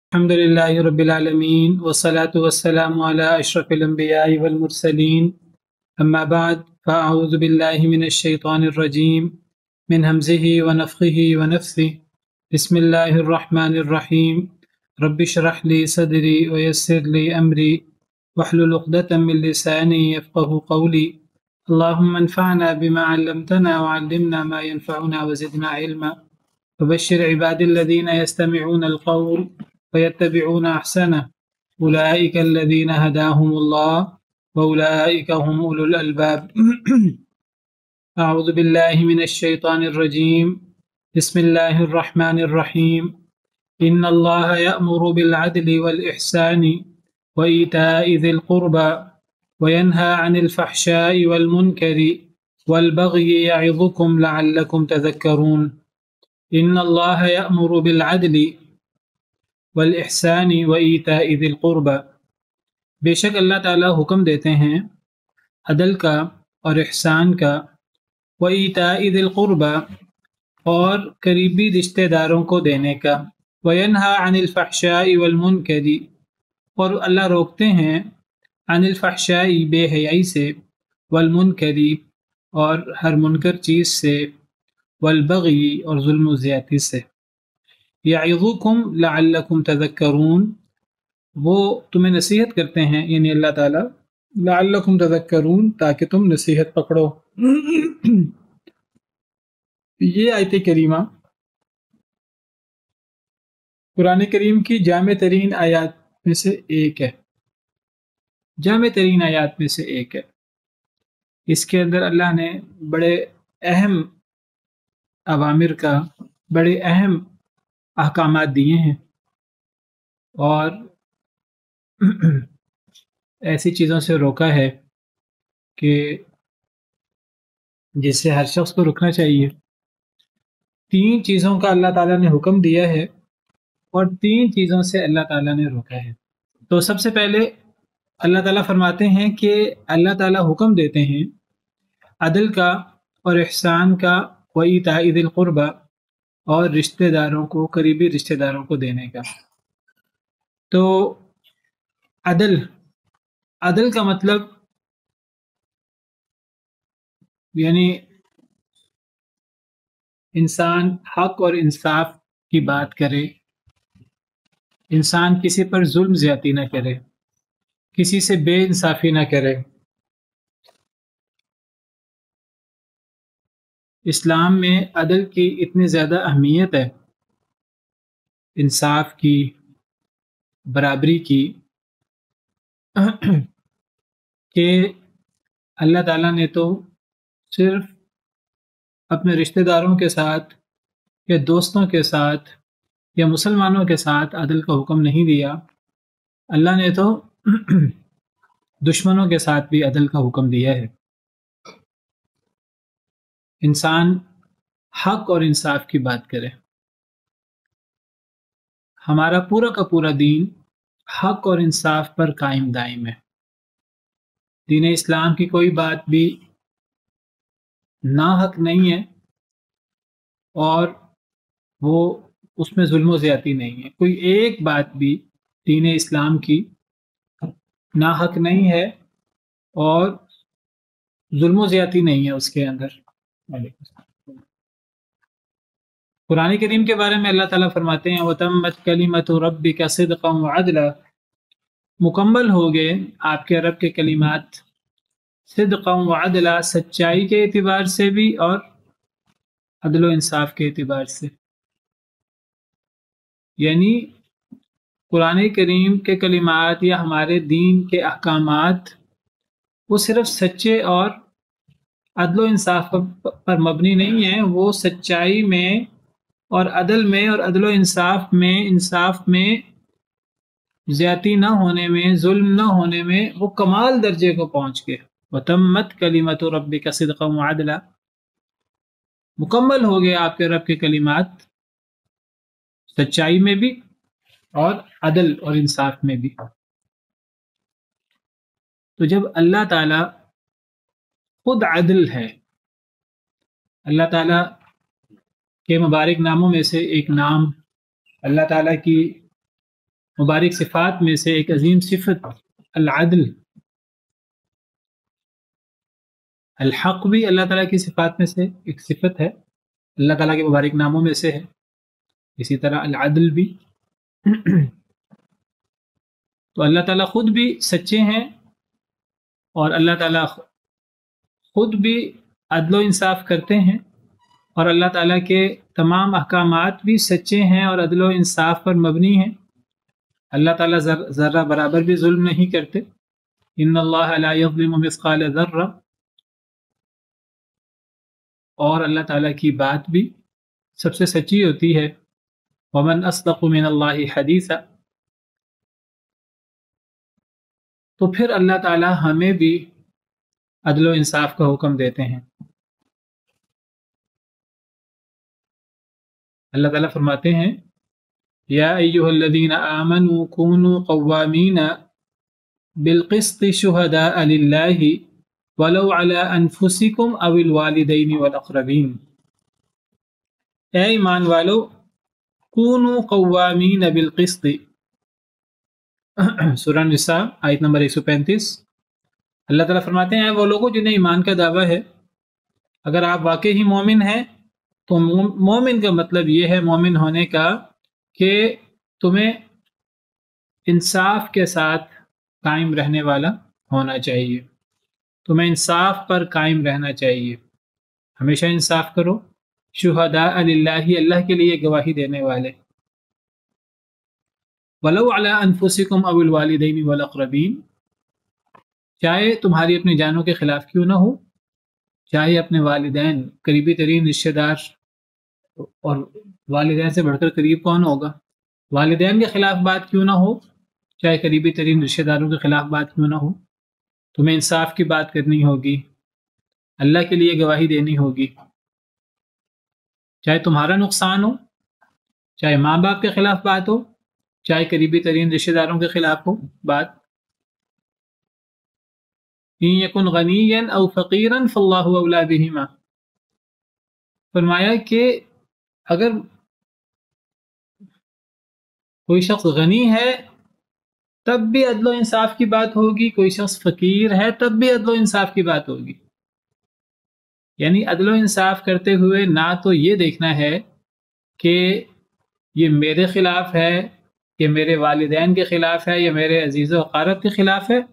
الحمد لله رب العالمين والصلاة والسلام على أشرف الأنبياء والمرسلين أما بعد فأعوذ بالله من الشيطان الرجيم من همزه ونفخه ونفثه بسم الله الرحمن الرحيم رب اشرح لي صدري ويسر لي أمري واحلل عقدة من لساني يفقه قولي اللهم انفعنا بما علمتنا وعلمنا ما ينفعنا وزدنا علما وبشر عباد الذين يستمعون القول فيتبعون أحسنه أولئك الذين هداهم الله وأولئك هم أولو الألباب أعوذ بالله من الشيطان الرجيم بسم الله الرحمن الرحيم إن الله يأمر بالعدل والإحسان وإيتاء ذي القربى وينهى عن الفحشاء والمنكر والبغي يعظكم لعلكم تذكرون إن الله يأمر بالعدل والاحسان وایتاء ذی القربى، بے شک اللہ تعالیٰ حکم دیتے ہیں عدل کا اور احسان کا، وایتاء ذی القربى اور قریبی رشتہ داروں کو دینے کا، وینہی عن الفحشاء والمنکر اور اللہ روکتے ہیں عن الفحشاء بے حیائی سے، والمنکر اور ہر منکر چیز سے، والبغی اور ظلم و زیادتی سے، یعظکم لعلکم تذکرون وہ تمہیں نصیحت کرتے ہیں، یعنی اللہ تعالیٰ، لعلکم تذکرون تاکہ تم نصیحت پکڑو۔ یہ آیت کریمہ قرآن کریم کی جامع ترین آیات میں سے ایک ہے، جامع ترین آیات میں سے ایک ہے۔ اس کے اندر اللہ نے بڑے اہم اوامر کا، بڑے اہم احکامات دیے ہیں، اور ایسی چیزوں سے روکا ہے کہ جس سے ہر شخص کو رکنا چاہیے۔ 3 چیزوں کا اللہ تعالیٰ نے حکم دیا ہے اور 3 چیزوں سے اللہ تعالیٰ نے روکا ہے۔ تو سب سے پہلے اللہ تعالیٰ فرماتے ہیں کہ اللہ تعالیٰ حکم دیتے ہیں عدل کا اور احسان کا، وایتاء ذی القربى اور رشتہ داروں کو، قریبی رشتہ داروں کو دینے کا۔ تو عدل کا مطلب یعنی انسان حق اور انصاف کی بات کرے، انسان کسی پر ظلم زیادتی نہ کرے، کسی سے بے انصافی نہ کرے۔ اسلام میں عدل کی اتنی زیادہ اہمیت ہے، انصاف کی، برابری کی، کہ اللہ تعالیٰ نے تو صرف اپنے رشتہ داروں کے ساتھ یا دوستوں کے ساتھ یا مسلمانوں کے ساتھ عدل کا حکم نہیں دیا، اللہ نے تو دشمنوں کے ساتھ بھی عدل کا حکم دیا ہے۔ انسان حق اور انصاف کی بات کرے۔ ہمارا پورا کا پورا دین حق اور انصاف پر قائم دائم ہے۔ دین اسلام کی کوئی بات بھی ناحق نہیں ہے، اور وہ اس میں ظلم و زیادتی نہیں ہے۔ کوئی ایک بات بھی دین اسلام کی ناحق نہیں ہے اور ظلم و زیادتی نہیں ہے اس کے اندر۔ قرآن کریم کے بارے میں اللہ تعالیٰ فرماتے ہیں وَتَمَّتْ كَلِمَةُ رَبِّكَ صِدْقًا وَعَدْلًا، مکمل ہو گئے آپ کے رب کے کلمات صدقاً وعدلا، سچائی کے اعتبار سے بھی اور عدل و انصاف کے اعتبار سے۔ یعنی قرآن کریم کے کلمات یا ہمارے دین کے احکامات وہ صرف سچے اور عدل و انصاف پر مبنی نہیں ہیں، وہ سچائی میں اور عدل میں اور عدل و انصاف میں زیادتی نہ ہونے میں، ظلم نہ ہونے میں وہ کمال درجے کو پہنچ گئے۔ وَتَمَّتْ كَلِمَةُ رَبِّكَ صِدْقًا وَعَدْلًا، مکمل ہو گئے آپ کے رب کے کلمات سچائی میں بھی اور عدل اور انصاف میں بھی۔ تو جب اللہ تعالیٰ خود عدل ہے، اللہ تعالیٰ کے مبارک ناموں میں سے ایک نام، اللہ تعالیٰ کی مبارک صفات میں سے ایک عظیم صفت العدل، الحق بھی اللہ تعالیٰ کی صفات میں سے ایک صفت ہے، اللہ تعالیٰ کے مبارک ناموں میں سے ہے، اسی طرح العدل بھی۔ تو اللہ تعالیٰ خود بھی سچے ہیں، اور اللہ تعالیٰ خود بھی عدل و انصاف کرتے ہیں، اور اللہ تعالیٰ کے تمام احکامات بھی سچے ہیں اور عدل و انصاف پر مبنی ہیں۔ اللہ تعالیٰ ذرہ برابر بھی ظلم نہیں کرتے، ان اللہ لا یظلم مثقال ذرہ، اور اللہ تعالیٰ کی بات بھی سب سے سچی ہوتی ہے، ومن اصدق من اللہ حدیثا۔ تو پھر اللہ تعالیٰ ہمیں بھی عدل و انصاف کا حکم دیتے ہیں۔ اللہ تعالیٰ فرماتے ہیں یا ایھا الذین آمنوا کونوا قوامین بالقسط شہداء للہ ولو علی انفسکم او الوالدین والاقربین۔ اے ایمان والو، کونوا قوامین بالقسط، سورہ نساء آیت نمبر 135۔ اللہ تعالیٰ فرماتے ہیں وہ لوگوں جنہیں ایمان کا دعویٰ ہے، اگر آپ واقعی مومن ہیں تو مومن کا مطلب یہ ہے مومن ہونے کا کہ تمہیں انصاف کے ساتھ قائم رہنے والا ہونا چاہیے، تمہیں انصاف پر قائم رہنا چاہیے، ہمیشہ انصاف کرو، شہداء للہ، اللہ کے لیے گواہی دینے والے، ولو علی انفسکم او الوالدین والاقربین، چاہے تمہاری اپنی جانوں کے خلاف کیوں نہ ہو، چاہے اپنے والدین، قریبی ترین رشتہ دار، اور والدین سے بڑھ کر قریب کون ہوگا، والدین کے خلاف بات کیوں نہ ہو، چاہے قریبی ترین رشتہ داروں کے خلاف بات کیوں نہ ہو، تمہیں انصاف کی بات کرنی ہوگی، اللہ کے لیے گواہی دینی ہوگی، چاہے تمہارا نقصان ہو، چاہے ماں باپ کے خلاف بات ہو، چاہے قریبی ترین رشتہ داروں کے خلاف ہو بات۔ ان یکن غنیا او فقیرا فاللہ اولی بہما، فرمایا کہ اگر کوئی شخص غنی ہے تب بھی عدل و انصاف کی بات ہوگی، کوئی شخص فقیر ہے تب بھی عدل و انصاف کی بات ہوگی، یعنی عدل و انصاف کرتے ہوئے نہ تو یہ دیکھنا ہے کہ یہ میرے خلاف ہے، یہ میرے والدین کے خلاف ہے، یا میرے عزیز و اقارب کے خلاف ہے،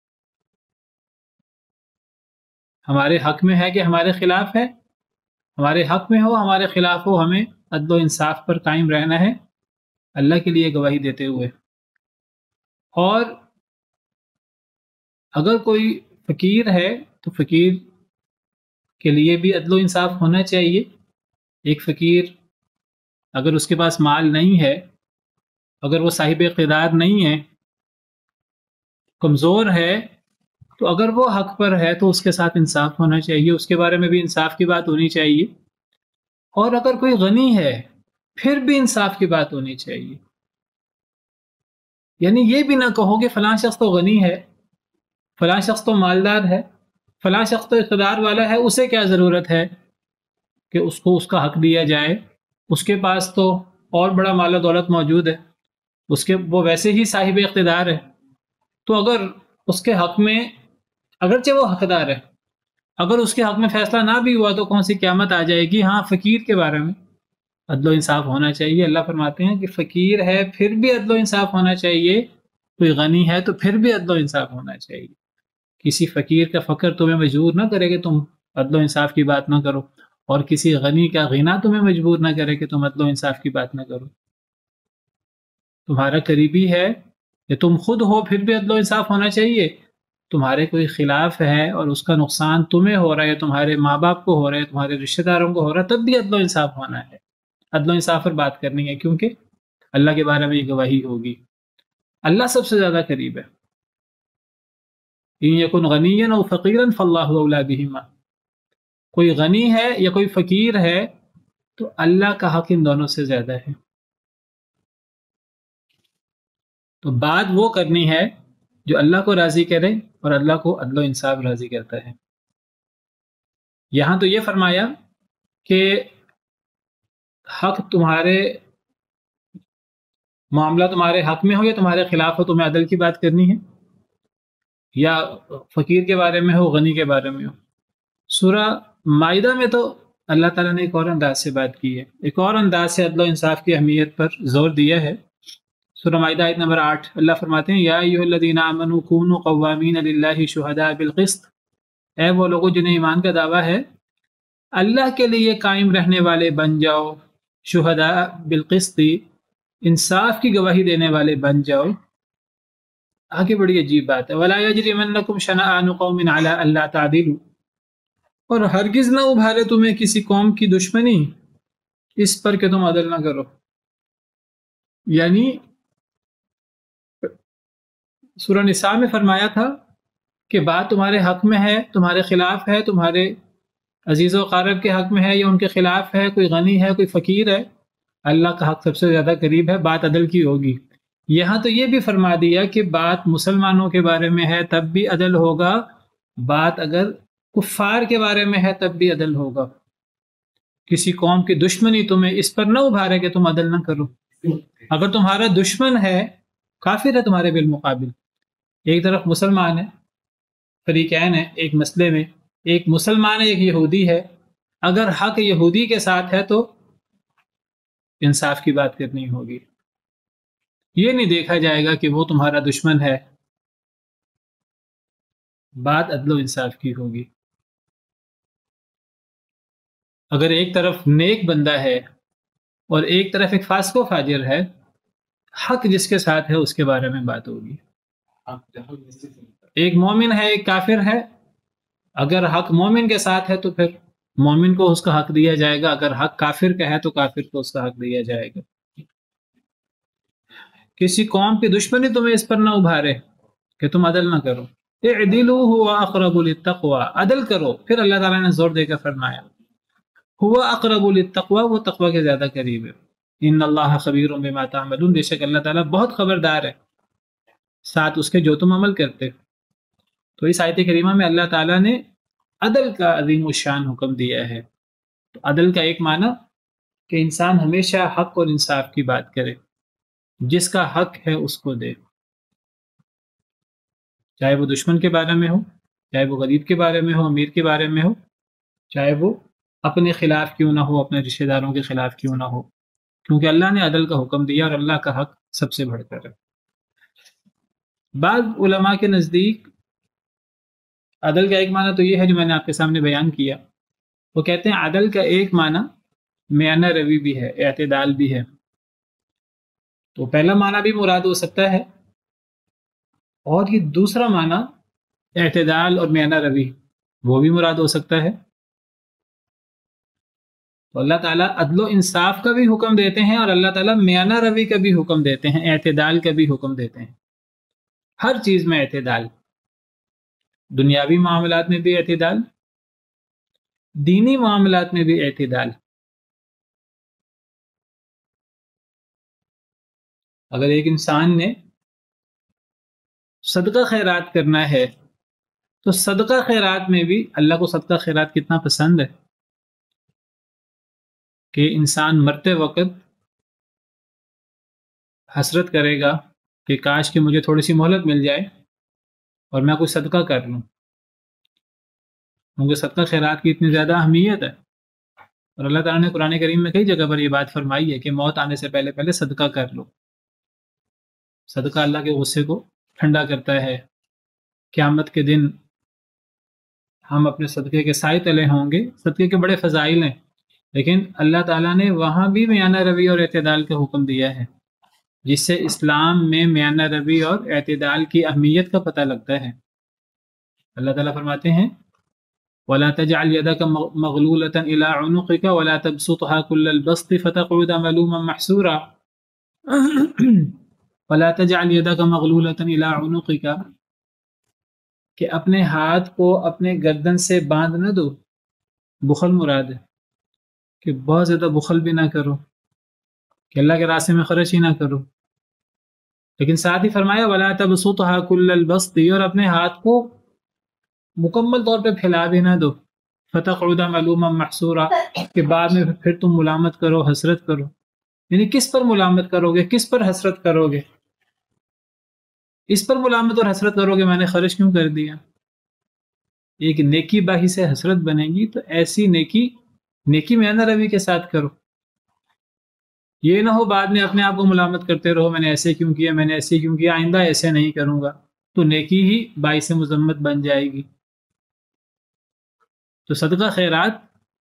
ہمارے حق میں ہے کہ ہمارے خلاف ہے، ہمارے حق میں ہو ہمارے خلاف ہو، ہمیں عدل و انصاف پر قائم رہنا ہے اللہ کے لیے گواہی دیتے ہوئے۔ اور اگر کوئی فقیر ہے تو فقیر کے لیے بھی عدل و انصاف ہونا چاہیے۔ ایک فقیر اگر اس کے پاس مال نہیں ہے، اگر وہ صاحب اقتدار نہیں ہے، کمزور ہے، تو اگر وہ حق پر ہے تو اس کے ساتھ انصاف ہونا چاہیے، اس کے بارے میں بھی انصاف کی بات ہونی چاہیے۔ اور اگر کوئی غنی ہے پھر بھی انصاف کی بات ہونی چاہیے، یعنی یہ بھی نہ کہو کہ فلاں شخص تو غنی ہے، فلاں شخص تو مالدار ہے، فلاں شخص تو اقتدار والا ہے، اسے کیا ضرورت ہے کہ اس کو اس کا حق دیا جائے، اس کے پاس تو اور بڑا مال و دولت موجود ہے، وہ ویسے ہی صاحب اقتدار ہے، تو اگر اس کے حق میں، اگرچہ وہ حقدار ہے، اگر اس کے حق میں فیصلہ نہ بھی ہوا تو کون سی قیامت آ جائے گی۔ ہاں، فقیر کے بارے میں عدل و انصاف ہونا چاہیے۔ اللہ فرماتے ہیں کہ فقیر ہے پھر بھی عدل و انصاف ہونا چاہیے، کوئی غنی ہے تو پھر بھی عدل و انصاف ہونا چاہیے۔ کسی فقیر کا فقر تمہیں مجبور نہ کرے کہ تم عدل و انصاف کی بات نہ کرو، اور کسی غنی کا غنا تمہیں مجبور نہ کرے کہ تم عدل و انصاف کی بات نہ کرو۔ تمہارا قریبی ہے یا تم خود ہو پھر بھی عدل و انصاف ہونا چاہیے، تمہارے کوئی خلاف ہے اور اس کا نقصان تمہیں ہو رہا ہے، تمہارے ماں باپ کو ہو رہا ہے، تمہارے رشتہ داروں کو ہو رہا ہے، تب بھی عدل و انصاف ہونا ہے، عدل و انصاف پر بات کرنی ہے، کیونکہ اللہ کے بارے میں یہ گواہی ہوگی۔ اللہ سب سے زیادہ قریب ہے۔ ان یکن غنیا او فقیرا فاللہ اولی بہما، کوئی غنی ہے یا کوئی فقیر ہے تو اللہ کا حق ان دونوں سے زیادہ ہے۔ تو بات وہ کرنی ہے جو اللہ کو راضی کرے اور اللہ کو عدل و انصاف راضی کرتا ہے۔ یہاں تو یہ فرمایا کہ حق تمہارے معاملہ تمہارے حق میں ہو یا تمہارے خلاف ہو، تمہیں عدل کی بات کرنی ہے، یا فقیر کے بارے میں ہو، غنی کے بارے میں ہو۔ سورہ مائدہ میں تو اللہ تعالیٰ نے ایک اور انداز سے بات کی ہے، ایک اور انداز سے عدل و انصاف کی اہمیت پر زور دیا ہے۔ سورہ مائدہ آیت نمبر 8 اللہ فرماتے ہیں یا ایھا الذین آمنوا کونوا قوامین للہ شہداء بالقسط، اے وہ لوگوں جنہیں ایمان کا دعویٰ ہے، اللہ کے لیے قائم رہنے والے بن جاؤ، شہداء بالقسط، انصاف کی گواہی دینے والے بن جاؤ۔ آگے بڑی عجیب بات ہے، ولا یجرمنکم شنآن قوم علی الا تعدلوا، اور ہرگز نہ ابھارے تمہیں کسی قوم کی دشمنی اس پر کہ تم عدل نہ کرو۔ یعنی سورہ نساء میں فرمایا تھا کہ بات تمہارے حق میں ہے، تمہارے خلاف ہے، تمہارے عزیز و اقارب کے حق میں ہے یا ان کے خلاف ہے، کوئی غنی ہے، کوئی فقیر ہے، اللہ کا حق سب سے زیادہ قریب ہے، بات عدل کی ہوگی۔ یہاں تو یہ بھی فرما دیا کہ بات مسلمانوں کے بارے میں ہے تب بھی عدل ہوگا، بات اگر کفار کے بارے میں ہے تب بھی عدل ہوگا۔ کسی قوم کی دشمنی تمہیں اس پر نہ ابھارے کہ تم عدل نہ کرو۔ اگر تمہارا دشمن ہے، کافر ہے تمہارے بالمقابل، ایک طرف مسلمان ہے، فریقین ہے ایک مسئلے میں، ایک مسلمان ہے ایک یہودی ہے، اگر حق یہودی کے ساتھ ہے تو انصاف کی بات کرنی ہوگی، یہ نہیں دیکھا جائے گا کہ وہ تمہارا دشمن ہے، بات عدل و انصاف کی ہوگی۔ اگر ایک طرف نیک بندہ ہے اور ایک طرف ایک فاسق و فاجر ہے، حق جس کے ساتھ ہے اس کے بارے میں بات ہوگی۔ ایک مومن ہے ایک کافر ہے، اگر حق مومن کے ساتھ ہے تو پھر مومن کو اس کا حق دیا جائے گا، اگر حق کافر کا ہے تو کافر کو اس کا حق دیا جائے گا۔ کسی قوم کی دشمنی تمہیں اس پر نہ ابھارے کہ تم عدل نہ کرو۔ اعدلوا هو اقرب للتقوی، عدل کرو، پھر اللہ تعالیٰ نے زور دے کر فرمایا هو اقرب للتقوی، وہ تقوی کے زیادہ قریب ہے۔ ان اللہ خبیر بما تعملون، بے شک اللہ تعالیٰ بہت خبردار ہے ساتھ اس کے جو تم عمل کرتے۔ تو اس آیت کریمہ میں اللہ تعالیٰ نے عدل کا عظیم الشان حکم دیا ہے۔ تو عدل کا ایک معنی کہ انسان ہمیشہ حق اور انصاف کی بات کرے، جس کا حق ہے اس کو دے، چاہے وہ دشمن کے بارے میں ہو، چاہے وہ غریب کے بارے میں ہو، امیر کے بارے میں ہو، چاہے وہ اپنے خلاف کیوں نہ ہو، اپنے رشتہ داروں کے خلاف کیوں نہ ہو، کیونکہ اللہ نے عدل کا حکم دیا اور اللہ کا حق سب سے بڑھ کر ہے۔ بعض علماء کے نزدیک عدل کا ایک معنی تو یہ ہے جو میں نے آپ کے سامنے بیان کیا، وہ کہتے ہیں عدل کا ایک معنی میانہ روی بھی ہے، اعتدال بھی ہے۔ تو پہلا معنی بھی مراد ہو سکتا ہے، اور یہ دوسرا معنی اعتدال اور میانہ روی وہ بھی مراد ہو سکتا ہے۔ تو اللہ تعالیٰ عدل و انصاف کا بھی حکم دیتے ہیں اور اللہ تعالیٰ میانہ روی کا بھی حکم دیتے ہیں، اعتدال کا بھی حکم دیتے ہیں۔ ہر چیز میں اعتدال، دنیاوی معاملات میں بھی اعتدال، دینی معاملات میں بھی اعتدال۔ اگر ایک انسان نے صدقہ خیرات کرنا ہے تو صدقہ خیرات میں بھی اللہ کو صدقہ خیرات کتنا پسند ہے کہ انسان مرتے وقت حسرت کرے گا کہ کاش کہ مجھے تھوڑی سی مہلت مل جائے اور میں کوئی صدقہ کر لوں، کیونکہ صدقہ خیرات کی اتنی زیادہ اہمیت ہے۔ اور اللہ تعالیٰ نے قرآن کریم میں کئی جگہ پر یہ بات فرمائی ہے کہ موت آنے سے پہلے پہلے صدقہ کر لو۔ صدقہ اللہ کے غصے کو ٹھنڈا کرتا ہے۔ قیامت کے دن ہم اپنے صدقے کے سائے تلے ہوں گے، صدقے کے بڑے فضائل ہیں، لیکن اللہ تعالیٰ نے وہاں بھی میانہ روی اور اعتدال کا حکم دیا ہے، جس سے اسلام میں میانہ روی اور اعتدال کی اہمیت کا پتہ لگتا ہے۔ اللہ تعالیٰ فرماتے ہیں وَلَا تَجْعَلْ يَدَكَ مَغْلُولَةً إِلَىٰ عُنُقِكَ وَلَا تَبْسُطْهَا كُلَّ الْبَسْطِ فَتَقْعُدَ مَلُومًا مَحْسُورًا وَلَا تَجْعَلْ يَدَكَ مَغْلُولَةً إِلَىٰ عُنُقِكَ، کہ اپنے ہاتھ کو اپنے گردن سے باندھ نہ دو، بخل مراد ہے کہ بہت زیادہ بخل بھی نہ کرو، کہ اللہ کے راستے میں خرچ ہی نہ کرو، لیکن ساتھ ہی فرمایا وَلَا تَبْسُطْهَا كُلَّ الْبَسْطِ، اور اپنے ہاتھ کو مکمل طور پہ پھیلا بھی نہ دو، فَتَقْعُدَ مَلُومًا مَحْسُورًا، کہ بعد میں پھر تم ملامت کرو، حسرت کرو۔ یعنی کس پر ملامت کرو گے، کس پر حسرت کرو گے؟ اس پر ملامت اور حسرت کرو گے میں نے خرچ کیوں کر دیا؟ ایک نیکی باہی سے حسرت بنے گی تو ایسی نیکی میانہ روی کے ساتھ کرو. یہ نہ ہو بعد میں اپنے آپ کو ملامت کرتے رہو میں نے ایسے کیوں کیا، میں نے ایسے کیوں کیا، آئندہ ایسے نہیں کروں گا، تو نیکی ہی باعث مذمت بن جائے گی. تو صدقہ خیرات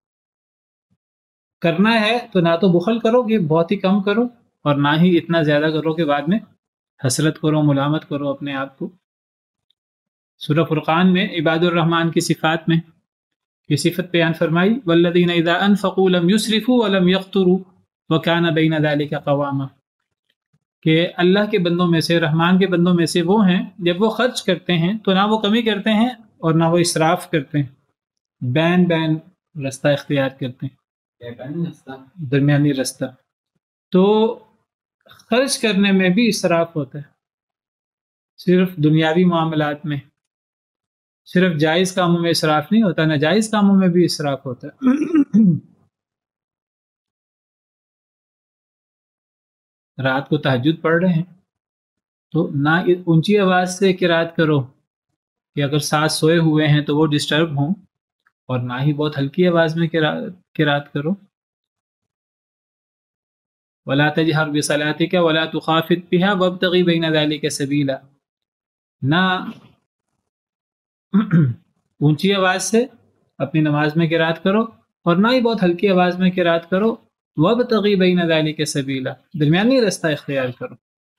کرنا ہے تو نہ تو بخل کرو کہ بہت ہی کم کرو، اور نہ ہی اتنا زیادہ کرو کہ بعد میں حسرت کرو، ملامت کرو اپنے آپ کو. سورہ فرقان میں عباد الرحمن کی صفات میں یہ صفت بیان فرمائی، والذین اذا انفقوا لم يسرفوا ولم يقتروا وكان بین ذلک قواما، کہ اللہ کے بندوں میں سے، رحمان کے بندوں میں سے وہ ہیں جب وہ خرچ کرتے ہیں تو نہ وہ کمی کرتے ہیں اور نہ وہ اسراف کرتے ہیں، بین رستہ اختیار کرتے ہیں، درمیانی رستہ. تو خرچ کرنے میں بھی اسراف ہوتا ہے، صرف دنیاوی معاملات میں، صرف جائز کاموں میں اسراف نہیں ہوتا، ناجائز کاموں میں بھی اسراف ہوتا ہے. رات کو تہجد پڑھ رہے ہیں تو نہ اونچی آواز سے قرات کرو کہ اگر ساتھ سوئے ہوئے ہیں تو وہ ڈسٹرب ہوں، اور نہ ہی بہت ہلکی آواز میں قرات کرو. وَلَا تَجْهَرْ بِصَلَاتِكَ وَلَا تُخَافِتْ بِهَا وَابْتَغِ بَيْنَ ذَلِكَ سَبِيلًا، نہ اونچی آواز سے اپنی نماز میں قرات کرو اور نہ ہی بہت ہلکی آواز میں قرات کرو، وَابْتَغِ بَيْنَ ذَلِكَ سَبِيلًا، درمیانی رستہ اختیار کرو.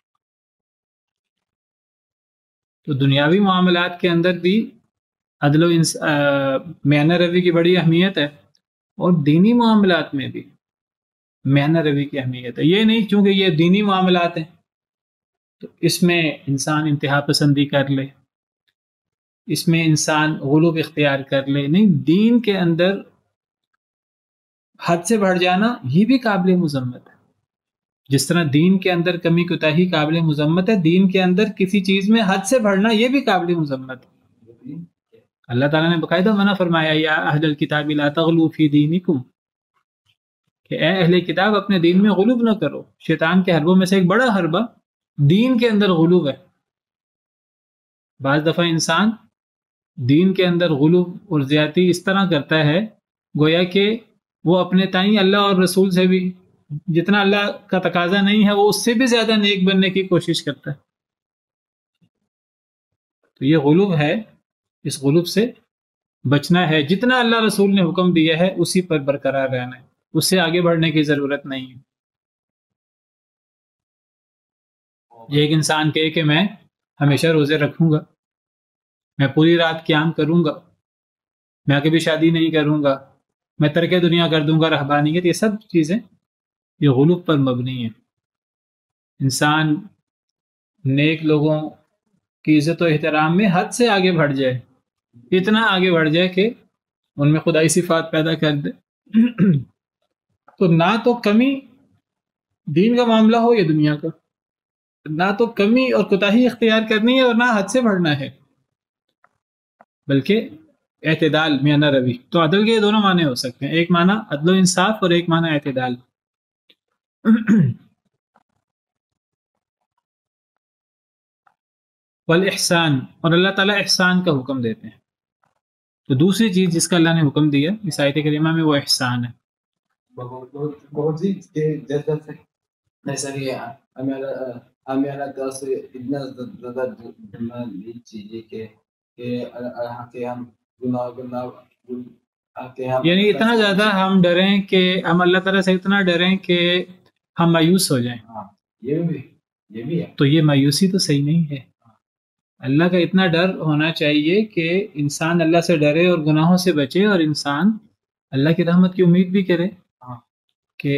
تو دنیاوی معاملات کے اندر بھی عدل و میانہ روی کی بڑی اہمیت ہے، اور دینی معاملات میں بھی میانہ روی کی اہمیت ہے. یہ نہیں چونکہ یہ دینی معاملات ہیں تو اس میں انسان انتہا پسندی کر لے، اس میں انسان غلوب اختیار کر لے، نہیں، دین کے اندر حد سے بڑھ جانا یہ بھی قابل مذمت ہے. جس طرح دین کے اندر کمی کوتاہی قابل مذمت ہے، دین کے اندر کسی چیز میں حد سے بڑھنا یہ بھی قابل مذمت ہے. اللہ تعالیٰ نے باقاعدہ منع فرمایا، یا اہل الکتاب لا تغلوا فی دینکم، کہ اے اہل کتاب اپنے دین میں غلوب نہ کرو. شیطان کے حربوں میں سے ایک بڑا حربہ دین کے اندر غلوب ہے. بعض دفعہ انسان دین کے اندر غلوب اور زیادتی اس طرح کرتا ہے گویا کہ وہ اپنے تئیں اللہ اور رسول سے بھی جتنا اللہ کا تقاضا نہیں ہے وہ اس سے بھی زیادہ نیک بننے کی کوشش کرتا ہے. تو یہ غلوب ہے، اس غلوب سے بچنا ہے. جتنا اللہ رسول نے حکم دیا ہے اسی پر برقرار رہنا ہے، اس سے آگے بڑھنے کی ضرورت نہیں ہے. ایک انسان کہے کہ میں ہمیشہ روزے رکھوں گا، میں پوری رات قیام کروں گا، میں کبھی شادی نہیں کروں گا، میں ترک دنیا کر دوں گا، رہبانیت، یہ سب چیزیں یہ غلوب پر مبنی ہے. انسان نیک لوگوں کی عزت و احترام میں حد سے آگے بڑھ جائے، اتنا آگے بڑھ جائے کہ ان میں خدائی صفات پیدا کر دے. تو نہ تو کمی دین کا معاملہ ہو یا دنیا کا، نہ تو کمی اور کوتاہی اختیار کرنی ہے اور نہ حد سے بڑھنا ہے، بلکہ اعتدال، میانہ روی. تو عدل کے دونوں معنی ہو سکتے ہیں، ایک معنی عدل و انصاف اور ایک معنی اعتدال. والاحسان، اور اللہ تعالیٰ احسان کا حکم دیتے ہیں. تو دوسری چیز جس کا اللہ نے حکم دیا اس آیت کریمہ میں وہ احسان ہے. بہت سی جیسا کہ ہمیں اللہ تعالیٰ سے اتنا زیادہ ڈرنا نہیں چاہیے کہ ہم گناہ یعنی اتنا زیادہ ہم ڈریں کہ ہم اللہ تعالیٰ سے اتنا ڈریں کہ ہم مایوس ہو جائیں. یہ بھی ہے. تو یہ مایوسی تو صحیح نہیں ہے. اللہ کا اتنا ڈر ہونا چاہیے کہ انسان اللہ سے ڈرے اور گناہوں سے بچے، اور انسان اللہ کی رحمت کی امید بھی کرے کہ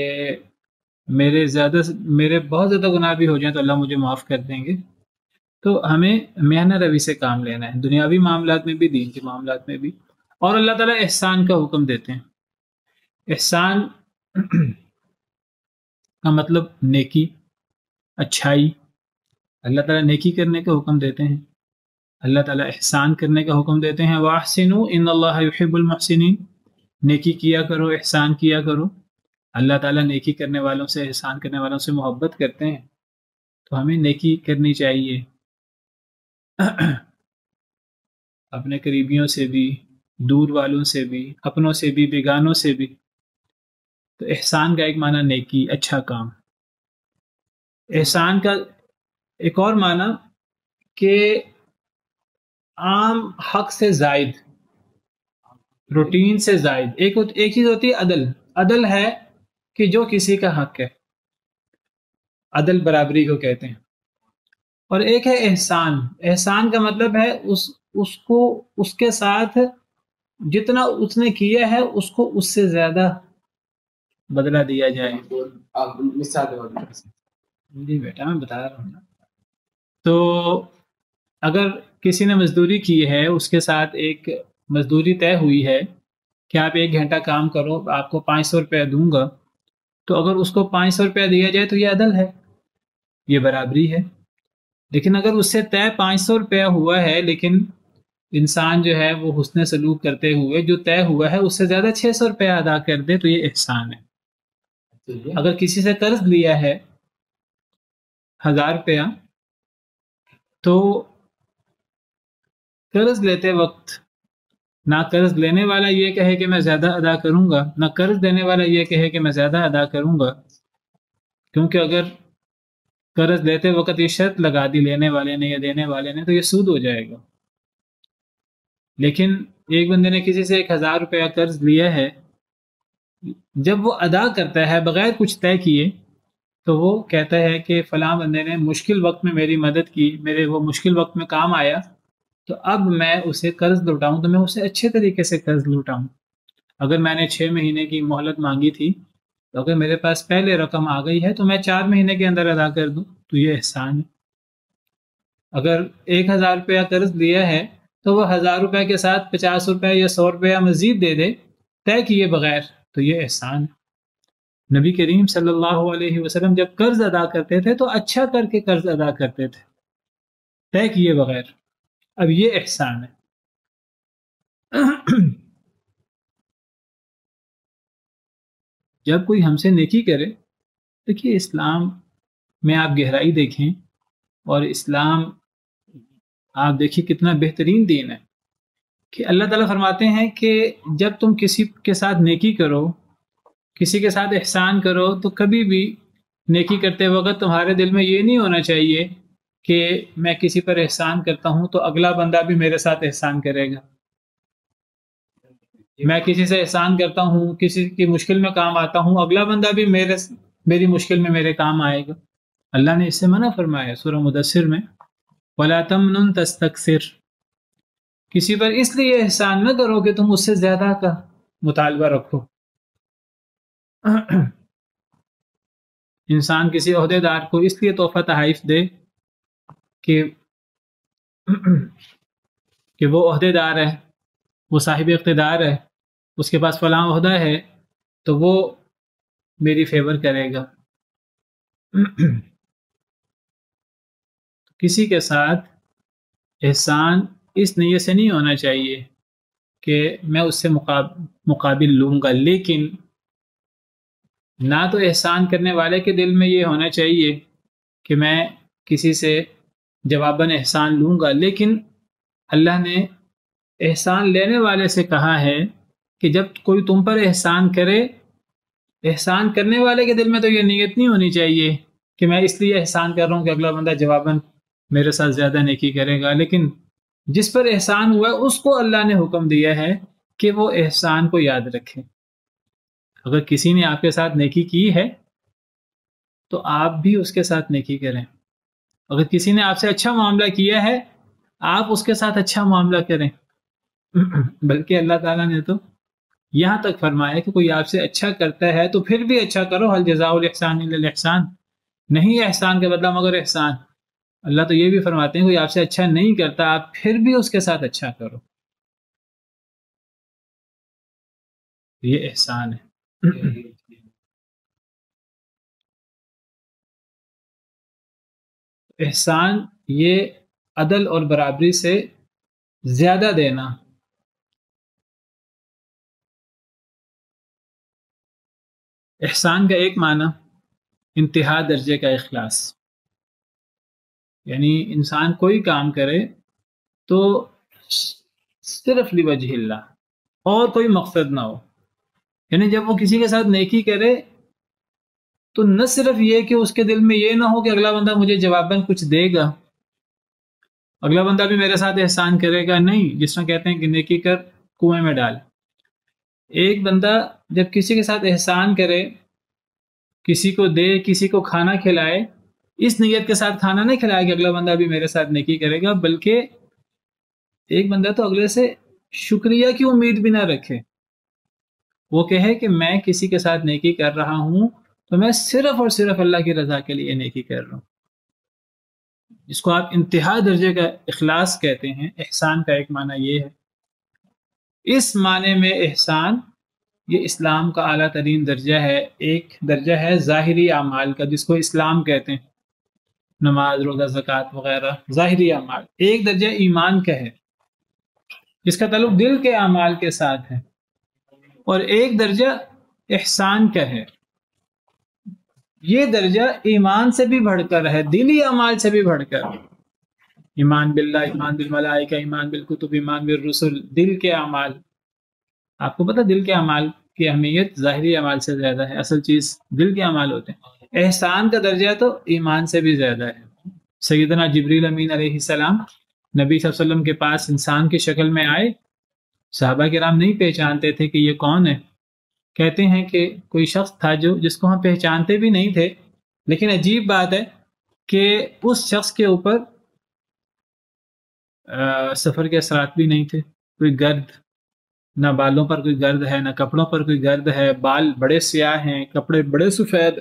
میرے بہت زیادہ گناہ بھی ہو جائیں تو اللہ مجھے معاف کر دیں گے. تو ہمیں میانہ روی سے کام لینا ہے، دنیاوی معاملات میں بھی، دین کے معاملات میں بھی. اور اللہ تعالیٰ احسان کا حکم دیتے ہیں. احسان کا مطلب نیکی، اچھائی. اللہ تعالیٰ نیکی کرنے کا حکم دیتے ہیں، اللہ تعالیٰ احسان کرنے کا حکم دیتے ہیں. وَأَحْسِنُوا إِنَّ اللَّهَ يُحِبُّ الْمُحْسِنِينَ، نیکی کیا کرو، احسان کیا کرو، اللہ تعالیٰ نیکی کرنے والوں سے، احسان کرنے والوں سے محبت کرتے ہیں، تو ہمیں نیکی کرنی چاہیے اپنے قریبیوں سے بھی، دور والوں سے بھی، اپنوں سے بھی، بیگانوں سے بھی۔ تو احسان کا ایک معنی نیکی، اچھا کام۔ احسان کا ایک اور معنی کہ عام حق سے زائد، روٹین سے زائد۔ ایک چیز ہوتی ہے عدل، عدل ہے کہ جو کسی کا حق ہے، عدل برابری کو کہتے ہیں۔ اور ایک ہے احسان، احسان کا مطلب ہے اس کو اس کے ساتھ جتنا اس نے کیا ہے اس کو اس سے زیادہ بدلہ دیا جائے۔ آپ مثال دو۔ جی بیٹا میں بتا رہا ہوں نا۔ تو اگر کسی نے مزدوری کی ہے، اس کے ساتھ ایک مزدوری طے ہوئی ہے کہ آپ 1 گھنٹہ کام کرو، آپ کو 500 روپیہ دوں گا، تو اگر اس کو 500 روپیہ دیا جائے تو یہ عدل ہے، یہ برابری ہے۔ لیکن اگر اس سے طے 500 روپیہ ہوا ہے، لیکن انسان جو ہے وہ حسن سلوک کرتے ہوئے جو طے ہوا ہے اس سے زیادہ 600 روپیہ ادا کر دے تو یہ احسان ہے۔ اگر کسی سے قرض لیا ہے 1000 روپیہ، تو قرض لیتے وقت نہ قرض لینے والا یہ کہے کہ میں زیادہ ادا کروں گا، نہ قرض دینے والا یہ کہے کہ میں زیادہ ادا کروں گا، کیونکہ اگر قرض لیتے وقت یہ شرط لگا دی لینے والے نے یا دینے والے نے تو یہ سود ہو جائے گا۔ لیکن ایک بندے نے کسی سے 1000 روپیہ قرض لیا ہے، جب وہ ادا کرتا ہے بغیر کچھ طے کیے تو وہ کہتا ہے کہ فلاں بندے نے مشکل وقت میں میری مدد کی، میرے وہ مشکل وقت میں کام آیا، تو اب میں اسے قرض لوٹاؤں تو میں اسے اچھے طریقے سے قرض لوٹاؤں۔ اگر میں نے 6 مہینے کی مہلت مانگی تھی تو اگر میرے پاس پہلے رقم آ گئی ہے تو میں 4 مہینے کے اندر ادا کر دوں تو یہ احسان ہے۔ اگر 1000 روپیہ قرض لیا ہے تو وہ 1000 روپے کے ساتھ 50 روپے یا 100 روپیہ مزید دے دے طے کیے بغیر تو یہ احسان ہے۔ نبی کریم صلی اللہ علیہ وسلم جب قرض ادا کرتے تھے تو اچھا کر کے قرض ادا کرتے تھے، طے کیے بغیر۔ اب یہ احسان ہے۔ جب کوئی ہم سے نیکی کرے، دیکھیے اسلام میں آپ گہرائی دیکھیں، اور اسلام آپ دیکھیے کتنا بہترین دین ہے کہ اللہ تعالیٰ فرماتے ہیں کہ جب تم کسی کے ساتھ نیکی کرو، کسی کے ساتھ احسان کرو، تو کبھی بھی نیکی کرتے وقت تمہارے دل میں یہ نہیں ہونا چاہیے کہ میں کسی پر احسان کرتا ہوں تو اگلا بندہ بھی میرے ساتھ احسان کرے گا۔ میں کسی سے احسان کرتا ہوں، کسی کی مشکل میں کام آتا ہوں، اگلا بندہ بھی میری مشکل میں میرے کام آئے گا۔ اللہ نے اس سے منع فرمایا سورہ مدثر میں، وَلَا تَمْنُن تَسْتَكْثِرْ، کسی پر اس لیے احسان نہ کرو کہ تم اس سے زیادہ کا مطالبہ رکھو۔ انسان کسی عہدے دار کو اس لیے تحفہ تحائف دے کہ وہ عہدے دار ہے، وہ صاحب اقتدار ہے، اس کے پاس فلاں عہدہ ہے تو وہ میری فیور کرے گا۔ کسی کے ساتھ احسان اس نیت سے نہیں ہونا چاہیے کہ میں اس سے مقابل لوں گا، لیکن نہ تو احسان کرنے والے کے دل میں یہ ہونا چاہیے کہ میں کسی سے جواباً احسان لوں گا، لیکن اللہ نے احسان لینے والے سے کہا ہے کہ جب کوئی تم پر احسان کرے، احسان کرنے والے کے دل میں تو یہ نیت نہیں ہونی چاہیے کہ میں اس لیے احسان کر رہا ہوں کہ اگلا بندہ جواباً میرے ساتھ زیادہ نیکی کرے گا، لیکن جس پر احسان ہوا ہے اس کو اللہ نے حکم دیا ہے کہ وہ احسان کو یاد رکھے۔ اگر کسی نے آپ کے ساتھ نیکی کی ہے تو آپ بھی اس کے ساتھ نیکی کریں۔ اگر کسی نے آپ سے اچھا معاملہ کیا ہے آپ اس کے ساتھ اچھا معاملہ کریں۔ بلکہ اللہ تعالیٰ نے تو یہاں تک فرمایا کہ کوئی آپ سے اچھا کرتا ہے تو پھر بھی اچھا کرو، هل جزاء الاحسان الا الاحسان، نہیں احسان کے بدلہ مگر احسان۔ اللہ تو یہ بھی فرماتے ہیں کوئی آپ سے اچھا نہیں کرتا آپ پھر بھی اس کے ساتھ اچھا کرو، یہ احسان ہے۔ احسان یہ عدل اور برابری سے زیادہ دینا۔ احسان کا ایک معنی انتہا درجے کا اخلاص، یعنی انسان کوئی کام کرے تو صرف لوجہ اللہ اور کوئی مقصد نہ ہو، یعنی جب وہ کسی کے ساتھ نیکی کرے تو نہ صرف یہ کہ اس کے دل میں یہ نہ ہو کہ اگلا بندہ مجھے جواباً کچھ دے گا، اگلا بندہ بھی میرے ساتھ احسان کرے گا، نہیں، جس طرح کہتے ہیں کہ نیکی کر کنویں میں ڈال۔ ایک بندہ جب کسی کے ساتھ احسان کرے، کسی کو دے، کسی کو کھانا کھلائے، اس نیت کے ساتھ کھانا نہیں کھلائے کہ اگلا بندہ بھی میرے ساتھ نیکی کرے گا، بلکہ ایک بندہ تو اگلے سے شکریہ کی امید بھی نہ رکھے، وہ کہے کہ میں کسی کے ساتھ نیکی کر رہا ہوں تو میں صرف اور صرف اللہ کی رضا کے لیے نیکی کر رہا ہوں، جس کو آپ انتہا درجے کا اخلاص کہتے ہیں۔ احسان کا ایک معنی یہ ہے، اس معنی میں احسان یہ اسلام کا اعلیٰ ترین درجہ ہے۔ ایک درجہ ہے ظاہری اعمال کا جس کو اسلام کہتے ہیں، نماز، روزہ، زکوٰۃ وغیرہ ظاہری اعمال۔ ایک درجہ ایمان کا ہے جس کا تعلق دل کے اعمال کے ساتھ ہے، اور ایک درجہ احسان کا ہے، یہ درجہ ایمان سے بھی بڑھ کر ہے، دلی اعمال سے بھی بڑھ کر۔ ایمان باللہ، ایمان بالملائکہ، ایمان بالکتب، ایمان بالرسل، دل کے اعمال۔ آپ کو پتہ دل کے اعمال کی اہمیت ظاہری اعمال سے زیادہ ہے، اصل چیز دل کے اعمال ہوتے ہیں۔ احسان کا درجہ تو ایمان سے بھی زیادہ ہے۔ سیدنا جبریل امین علیہ السلام نبی صلی اللہ علیہ وسلم کے پاس انسان کی شکل میں آئے، صحابہ کرام نہیں پہچانتے تھے کہ یہ کون ہے، کہتے ہیں کہ کوئی شخص تھا جس کو ہم پہچانتے بھی نہیں تھے، لیکن عجیب بات ہے کہ اس شخص کے اوپر سفر کے اثرات بھی نہیں تھے، کوئی گرد، نہ بالوں پر کوئی گرد ہے، نہ کپڑوں پر کوئی گرد ہے، بال بڑے سیاہ ہیں، کپڑے بڑے سفید،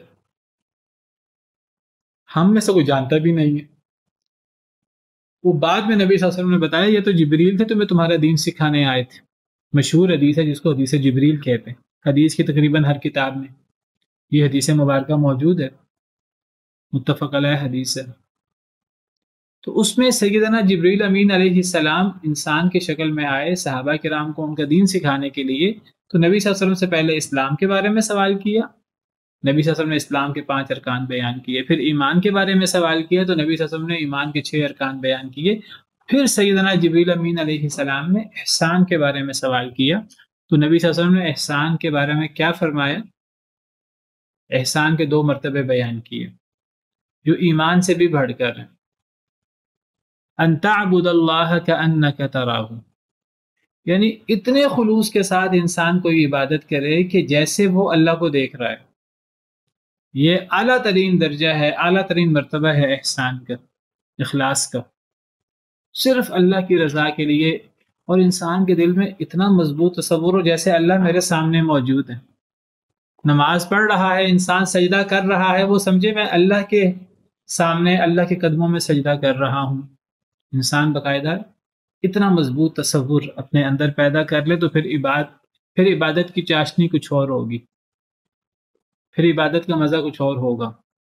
ہم میں سے کوئی جانتا بھی نہیں ہے۔ وہ بعد میں نبی صلی اللہ علیہ وسلم نے بتایا یہ تو جبریل تھے، تمہیں تمہارا دین سکھانے آئے تھے۔ مشہور حدیث ہے جس کو حدیث جبریل کہتے ہیں، حدیث کی تقریباً ہر کتاب میں یہ حدیث مبارکہ موجود ہے، متفق علیہ حدیث ہے۔ تو اس میں سیدنا جبریل امین علیہ السلام انسان کی شکل میں آئے، صحابہ کرام کو ان کا دین سکھانے کے لیے، تو نبی صلی اللہ علیہ وسلم سے پہلے اسلام کے بارے میں سوال کیا، نبی صلی اللہ علیہ وسلم نے اسلام کے 5 ارکان بیان کیے، پھر ایمان کے بارے میں سوال کیا تو نبی صلی اللہ علیہ وسلم نے ایمان کے 6 ارکان بیان کیے، پھر سیدنا جبریل امین علیہ السلام نے احسان کے بارے میں سوال کیا تو نبی صلی اللہ علیہ وسلم نے احسان کے بارے میں کیا فرمایا؟ احسان کے 2 مرتبے بیان کیے جو ایمان سے بھی بڑھ کر ہیں۔ ان تعبد اللہ کأنک تراہ، یعنی اتنے خلوص کے ساتھ انسان کوئی عبادت کرے کہ جیسے وہ اللہ کو دیکھ رہا ہے۔ یہ اعلیٰ ترین درجہ ہے، اعلیٰ ترین مرتبہ ہے احسان کا، اخلاص کا، صرف اللہ کی رضا کے لیے، اور انسان کے دل میں اتنا مضبوط تصور ہو جیسے اللہ میرے سامنے موجود ہے۔ نماز پڑھ رہا ہے انسان، سجدہ کر رہا ہے، وہ سمجھے میں اللہ کے سامنے، اللہ کے قدموں میں سجدہ کر رہا ہوں۔ انسان باقاعدہ اتنا مضبوط تصور اپنے اندر پیدا کر لے تو پھر عبادت کی چاشنی کچھ اور ہوگی، پھر عبادت کا مزہ کچھ اور ہوگا۔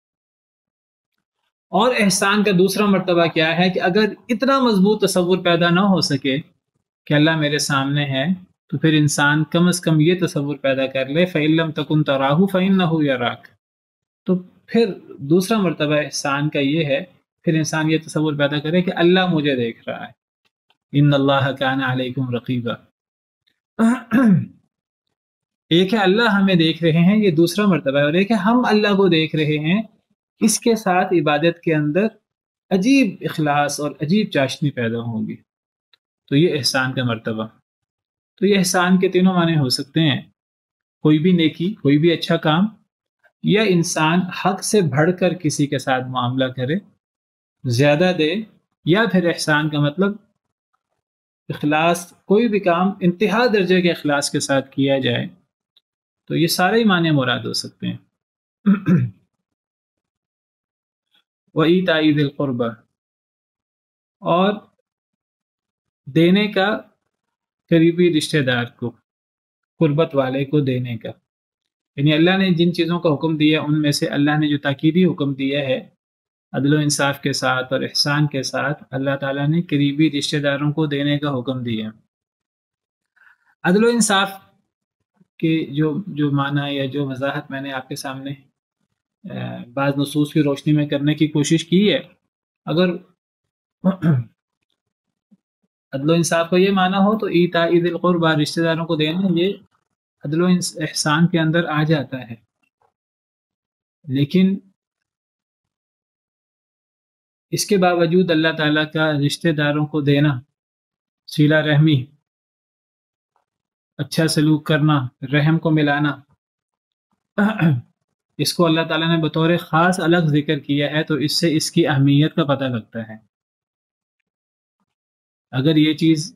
اور احسان کا دوسرا مرتبہ کیا ہے کہ اگر اتنا مضبوط تصور پیدا نہ ہو سکے کہ اللہ میرے سامنے ہے تو پھر انسان کم از کم یہ تصور پیدا کر لے فَإِن لَمْ تَكُنْ تَرَاهُ فَإِنَّهُ يَرَاكَ، تو پھر دوسرا مرتبہ احسان کا یہ ہے، پھر انسان یہ تصور پیدا کرے کہ اللہ مجھے دیکھ رہا ہے، ان اللہ کان علیکم رقیبا۔ ایک ہے اللہ ہمیں دیکھ رہے ہیں، یہ دوسرا مرتبہ ہے، اور ایک ہے ہم اللہ کو دیکھ رہے ہیں۔ اس کے ساتھ عبادت کے اندر عجیب اخلاص اور عجیب چاشنی پیدا ہوگی، تو یہ احسان کا مرتبہ۔ تو یہ احسان کے تینوں معنی ہو سکتے ہیں، کوئی بھی نیکی، کوئی بھی اچھا کام، یا انسان حق سے بڑھ کر کسی کے ساتھ معاملہ کرے، زیادہ دے، یا پھر احسان کا مطلب اخلاص، کوئی بھی کام انتہا درجے کے اخلاص کے ساتھ کیا جائے، تو یہ سارے ہی معنی مراد ہو سکتے ہیں۔ وَإِيتَاءِ ذِي الْقُرْبَى، اور دینے کا قریبی رشتہ دار کو، قربت والے کو دینے کا، یعنی اللہ نے جن چیزوں کا حکم دیا ان میں سے اللہ نے جو تاکیدی حکم دیا ہے عدل و انصاف کے ساتھ اور احسان کے ساتھ، اللہ تعالیٰ نے قریبی رشتہ داروں کو دینے کا حکم دیا۔ عدل و انصاف کہ جو معنی یا جو وضاحت میں نے آپ کے سامنے بعض نصوص کی روشنی میں کرنے کی کوشش کی ہے، اگر عدل و انصاف کا یہ معنی ہو تو ایتاء ذی القربی، رشتہ داروں کو دینا، یہ عدل و احسان کے اندر آ جاتا ہے. لیکن اس کے باوجود اللہ تعالیٰ کا رشتہ داروں کو دینا، صلہ رحمی، اچھا سلوک کرنا، رحم کو ملانا، اس کو اللہ تعالیٰ نے بطور خاص الگ ذکر کیا ہے، تو اس سے اس کی اہمیت کا پتہ لگتا ہے. اگر یہ چیز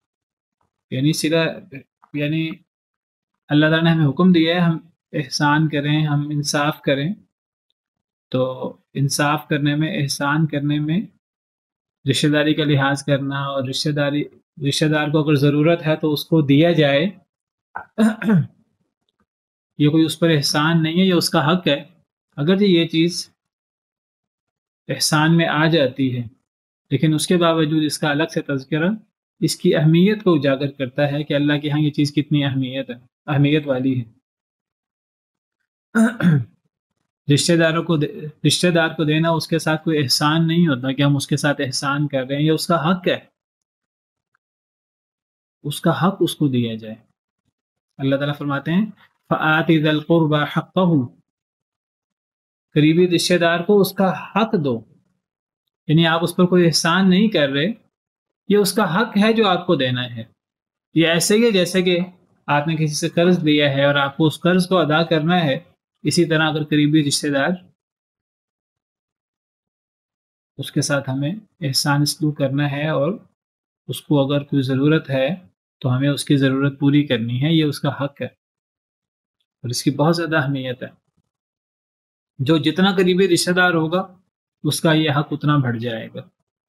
یعنی اللہ تعالیٰ نے ہمیں حکم دیا ہے ہم احسان کریں، ہم انصاف کریں، تو انصاف کرنے میں، احسان کرنے میں رشتہ داری کا لحاظ کرنا، اور رشتہ دار کو اگر ضرورت ہے تو اس کو دیا جائے، یہ کوئی اس پر احسان نہیں ہے، یہ اس کا حق ہے. اگر یہ چیز احسان میں آ جاتی ہے، لیکن اس کے باوجود اس کا الگ سے تذکرہ اس کی اہمیت کو اجاگر کرتا ہے کہ اللہ کے ہاں یہ چیز کتنی اہمیت والی ہے. رشتہ دار کو دینا اس کے ساتھ کوئی احسان نہیں ہوتا کہ ہم اس کے ساتھ احسان کر رہے ہیں، یہ اس کا حق ہے، اس کا حق اس کو دیا جائے. اللہ تعالیٰ فرماتے ہیں فآت ذی القربى حقہ، قریبی رشتہ دار کو اس کا حق دو. یعنی آپ اس پر کوئی احسان نہیں کر رہے، یہ اس کا حق ہے جو آپ کو دینا ہے. یہ ایسے ہی جیسے کہ آپ نے کسی سے قرض لیا ہے اور آپ کو اس قرض کو ادا کرنا ہے، اسی طرح اگر قریبی رشتہ دار، اس کے ساتھ ہمیں احسان سلوک کرنا ہے، اور اس کو اگر کوئی ضرورت ہے تو ہمیں اس کی ضرورت پوری کرنی ہے، یہ اس کا حق ہے اور اس کی بہت زیادہ اہمیت ہے. جو جتنا قریبی رشتہ دار ہوگا اس کا یہ حق اتنا بڑھ جائے گا.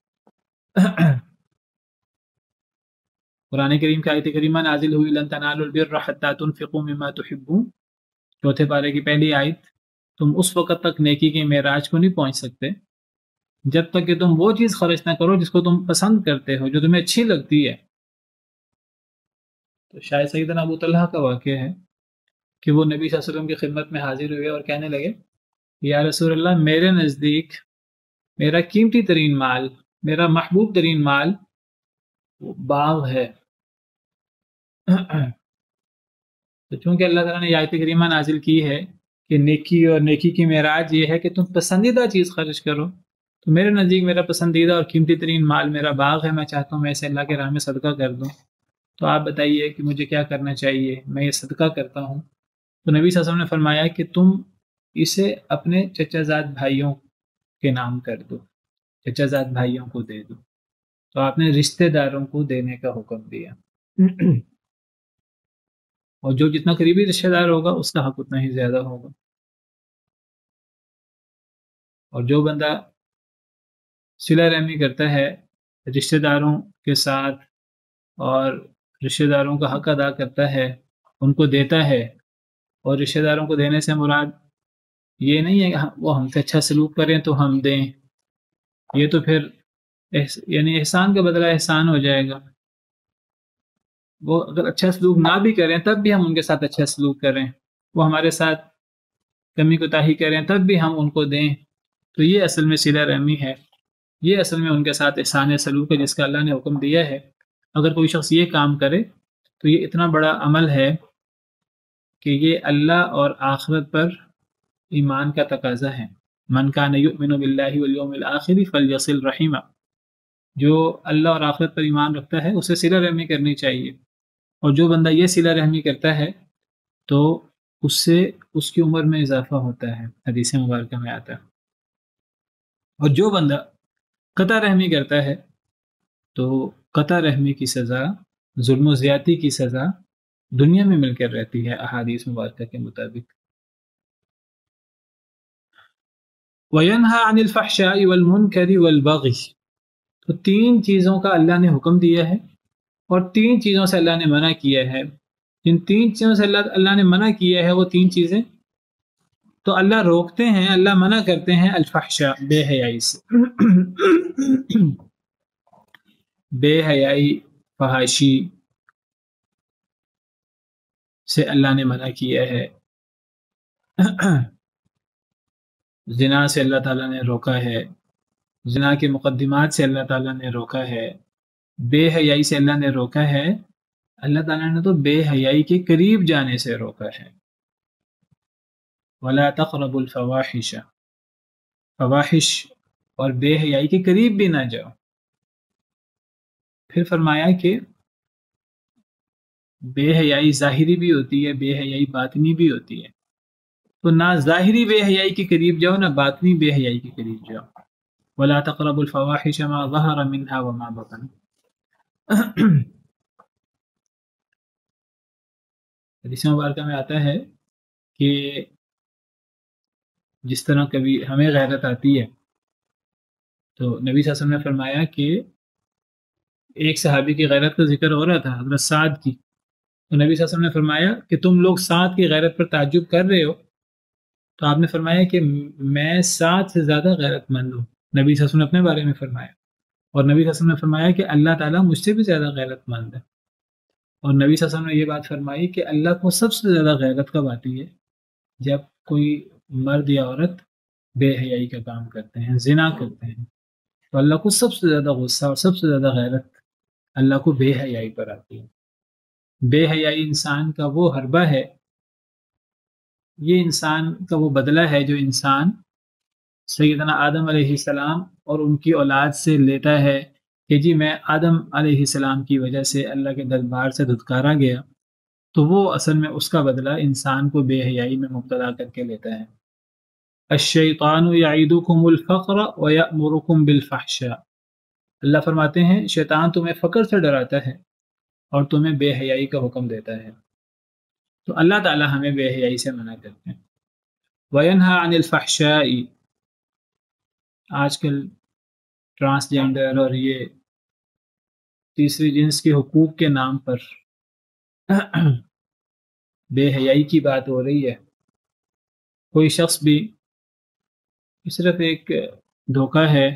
قرآن کریم کی آیت کریمہ نازل ہوئی لن تنالوا البر حتى تنفقوا مما تحبون، چوتھے پارے کی پہلی آیت. تم اس وقت تک نیکی کے معراج کو نہیں پہنچ سکتے جب تک کہ تم وہ چیز خرچ نہ کرو جس کو تم پسند کرتے ہو، جو تمہیں اچھی لگتی ہے. تو شاید سیدنا ابو طلحہ کا واقعہ ہے کہ وہ نبی صلی اللہ علیہ وسلم کی خدمت میں حاضر ہوئے اور کہنے لگے یا رسول اللہ، میرے نزدیک میرا قیمتی ترین مال، میرا محبوب ترین مال وہ باغ ہے. تو چونکہ اللہ تعالیٰ نے یہ آیت کریمہ نازل کی ہے کہ نیکی اور نیکی کی معراج یہ ہے کہ تم پسندیدہ چیز خرچ کرو، تو میرے نزدیک میرا پسندیدہ اور قیمتی ترین مال میرا باغ ہے، میں چاہتا ہوں میں اسے اللہ کے راہ میں صدقہ کر دوں. تو آپ بتائیے کہ مجھے کیا کرنا چاہیے، میں یہ صدقہ کرتا ہوں. تو نبی صلی اللہ علیہ وسلم نے فرمایا کہ تم اسے اپنے چچا زاد بھائیوں کے نام کر دو، چچا زاد بھائیوں کو دے دو. تو آپ نے رشتہ داروں کو دینے کا حکم دیا، اور جو جتنا قریبی رشتہ دار ہوگا اس کا حق اتنا ہی زیادہ ہوگا. اور جو بندہ صلہ رحمی کرتا ہے رشتہ داروں کے ساتھ اور رشتہ داروں کا حق ادا کرتا ہے، ان کو دیتا ہے، اور رشتہ داروں کو دینے سے مراد یہ نہیں ہے کہ وہ ہم سے اچھا سلوک کریں تو ہم دیں، یہ تو پھر یعنی احسان کا بدلہ احسان ہو جائے گا. وہ اگر اچھا سلوک نہ بھی کریں تب بھی ہم ان کے ساتھ اچھا سلوک کریں، وہ ہمارے ساتھ کمی کوتاہی کریں تب بھی ہم ان کو دیں، تو یہ اصل میں صلہ رحمی ہے، یہ اصل میں ان کے ساتھ احسان سلوک ہے جس کا اللہ نے حکم دیا ہے. اگر کوئی شخص یہ کام کرے تو یہ اتنا بڑا عمل ہے کہ یہ اللہ اور آخرت پر ایمان کا تقاضا ہے. من کان یؤمن باللہ والیوم الآخر فلیصل رحمہ، جو اللہ اور آخرت پر ایمان رکھتا ہے اسے صلہ رحمی کرنی چاہیے، اور جو بندہ یہ صلہ رحمی کرتا ہے تو اس سے اس کی عمر میں اضافہ ہوتا ہے، حدیث مبارکہ میں آتا ہے. اور جو بندہ قطع رحمی کرتا ہے تو قطع رحمی کی سزا، ظلم و زیادتی کی سزا دنیا میں مل کر رہتی ہے احادیث مبارکہ کے مطابق. وَيَنْهَى عَنِ الْفَحْشَاءِ وَالْمُنْكَرِ وَالْبَغْيِ، تو تین چیزوں کا اللہ نے حکم دیا ہے اور تین چیزوں سے اللہ نے منع کیا ہے. جن تین چیزوں سے اللہ نے منع کیا ہے وہ تین چیزیں تو اللہ روکتے ہیں، اللہ منع کرتے ہیں الفحشاء، بے حیائی سے. بے حیائی، فحاشی، سے اللہ نے منع کیا ہے، زنا سے اللہ تعالیٰ نے روکا ہے، زنا کے مقدمات سے اللہ تعالیٰ نے روکا ہے، بے حیائی سے اللہ نے روکا ہے، اللہ تعالیٰ نے تو بے حیائی کے قریب جانے سے روکا ہے۔ وَلَا تَقْرَبُوا الْفَوَاحِشَ، فواحش اور بے حیائی کے قریب بھی نہ جاؤ۔ پھر فرمایا کہ بے حیائی ظاہری بھی ہوتی ہے، بے حیائی باطنی بھی ہوتی ہے، تو نہ ظاہری بے حیائی کے قریب جاؤ نہ باطنی بے حیائی کے قریب جاؤ۔ وَلَا تَقْرَبُوا الْفَوَاحِشَ مَا ظَهَرَ مِنْهَا وَمَا بَطَنَ۔ حدیث مبارکہ میں آتا ہے کہ جس طرح کبھی ہمیں غیرت آتی ہے تو نبی صلی اللہ علیہ وسلم نے فرمایا کہ ایک صحابی کی غیرت کا ذکر ہو رہا تھا، حضرت سعد کی، تو نبی صلی اللہ علیہ وسلم نے فرمایا کہ تم لوگ سعد کی غیرت پر تعجب کر رہے ہو، تو آپ نے فرمایا کہ میں سعد سے زیادہ غیرت مند ہوں۔ نبی صلی اللہ علیہ وسلم نے اپنے بارے میں فرمایا، اور نبی صلی اللہ علیہ وسلم نے فرمایا کہ اللہ تعالیٰ مجھ سے بھی زیادہ غیرت مند ہے، اور نبی صلی اللہ علیہ وسلم نے یہ بات فرمائی کہ اللہ کو سب سے زیادہ غیرت کب آتی ہے؟ جب کوئی مرد یا عورت بے حیائی کا کام کرتے ہیں، زنا کرتے ہیں، تو اللہ کو سب سے زیادہ غصہ اور سب سے زیادہ غیرت اللہ کو بے حیائی پر آتی ہے۔ بے حیائی انسان کا وہ حربہ ہے، یہ انسان کا وہ بدلہ ہے جو انسان سیدنا آدم علیہ السلام اور ان کی اولاد سے لیتا ہے کہ جی میں آدم علیہ السلام کی وجہ سے اللہ کے دربار سے دھتکارا گیا، تو وہ اصل میں اس کا بدلہ انسان کو بے حیائی میں مبتلا کر کے لیتا ہے۔ الشیطان یعیدکم الفقر ویأمرکم بالفحشاء، اللہ فرماتے ہیں شیطان تمہیں فقر سے ڈراتا ہے اور تمہیں بے حیائی کا حکم دیتا ہے، تو اللہ تعالی ہمیں بے حیائی سے منع کرتے ہیں۔ وینہا عن الفحشاء، آج کل ٹرانسجینڈر اور یہ تیسری جنس کے حقوق کے نام پر بے حیائی کی بات ہو رہی ہے۔ کوئی شخص بھی صرف ایک دھوکہ ہے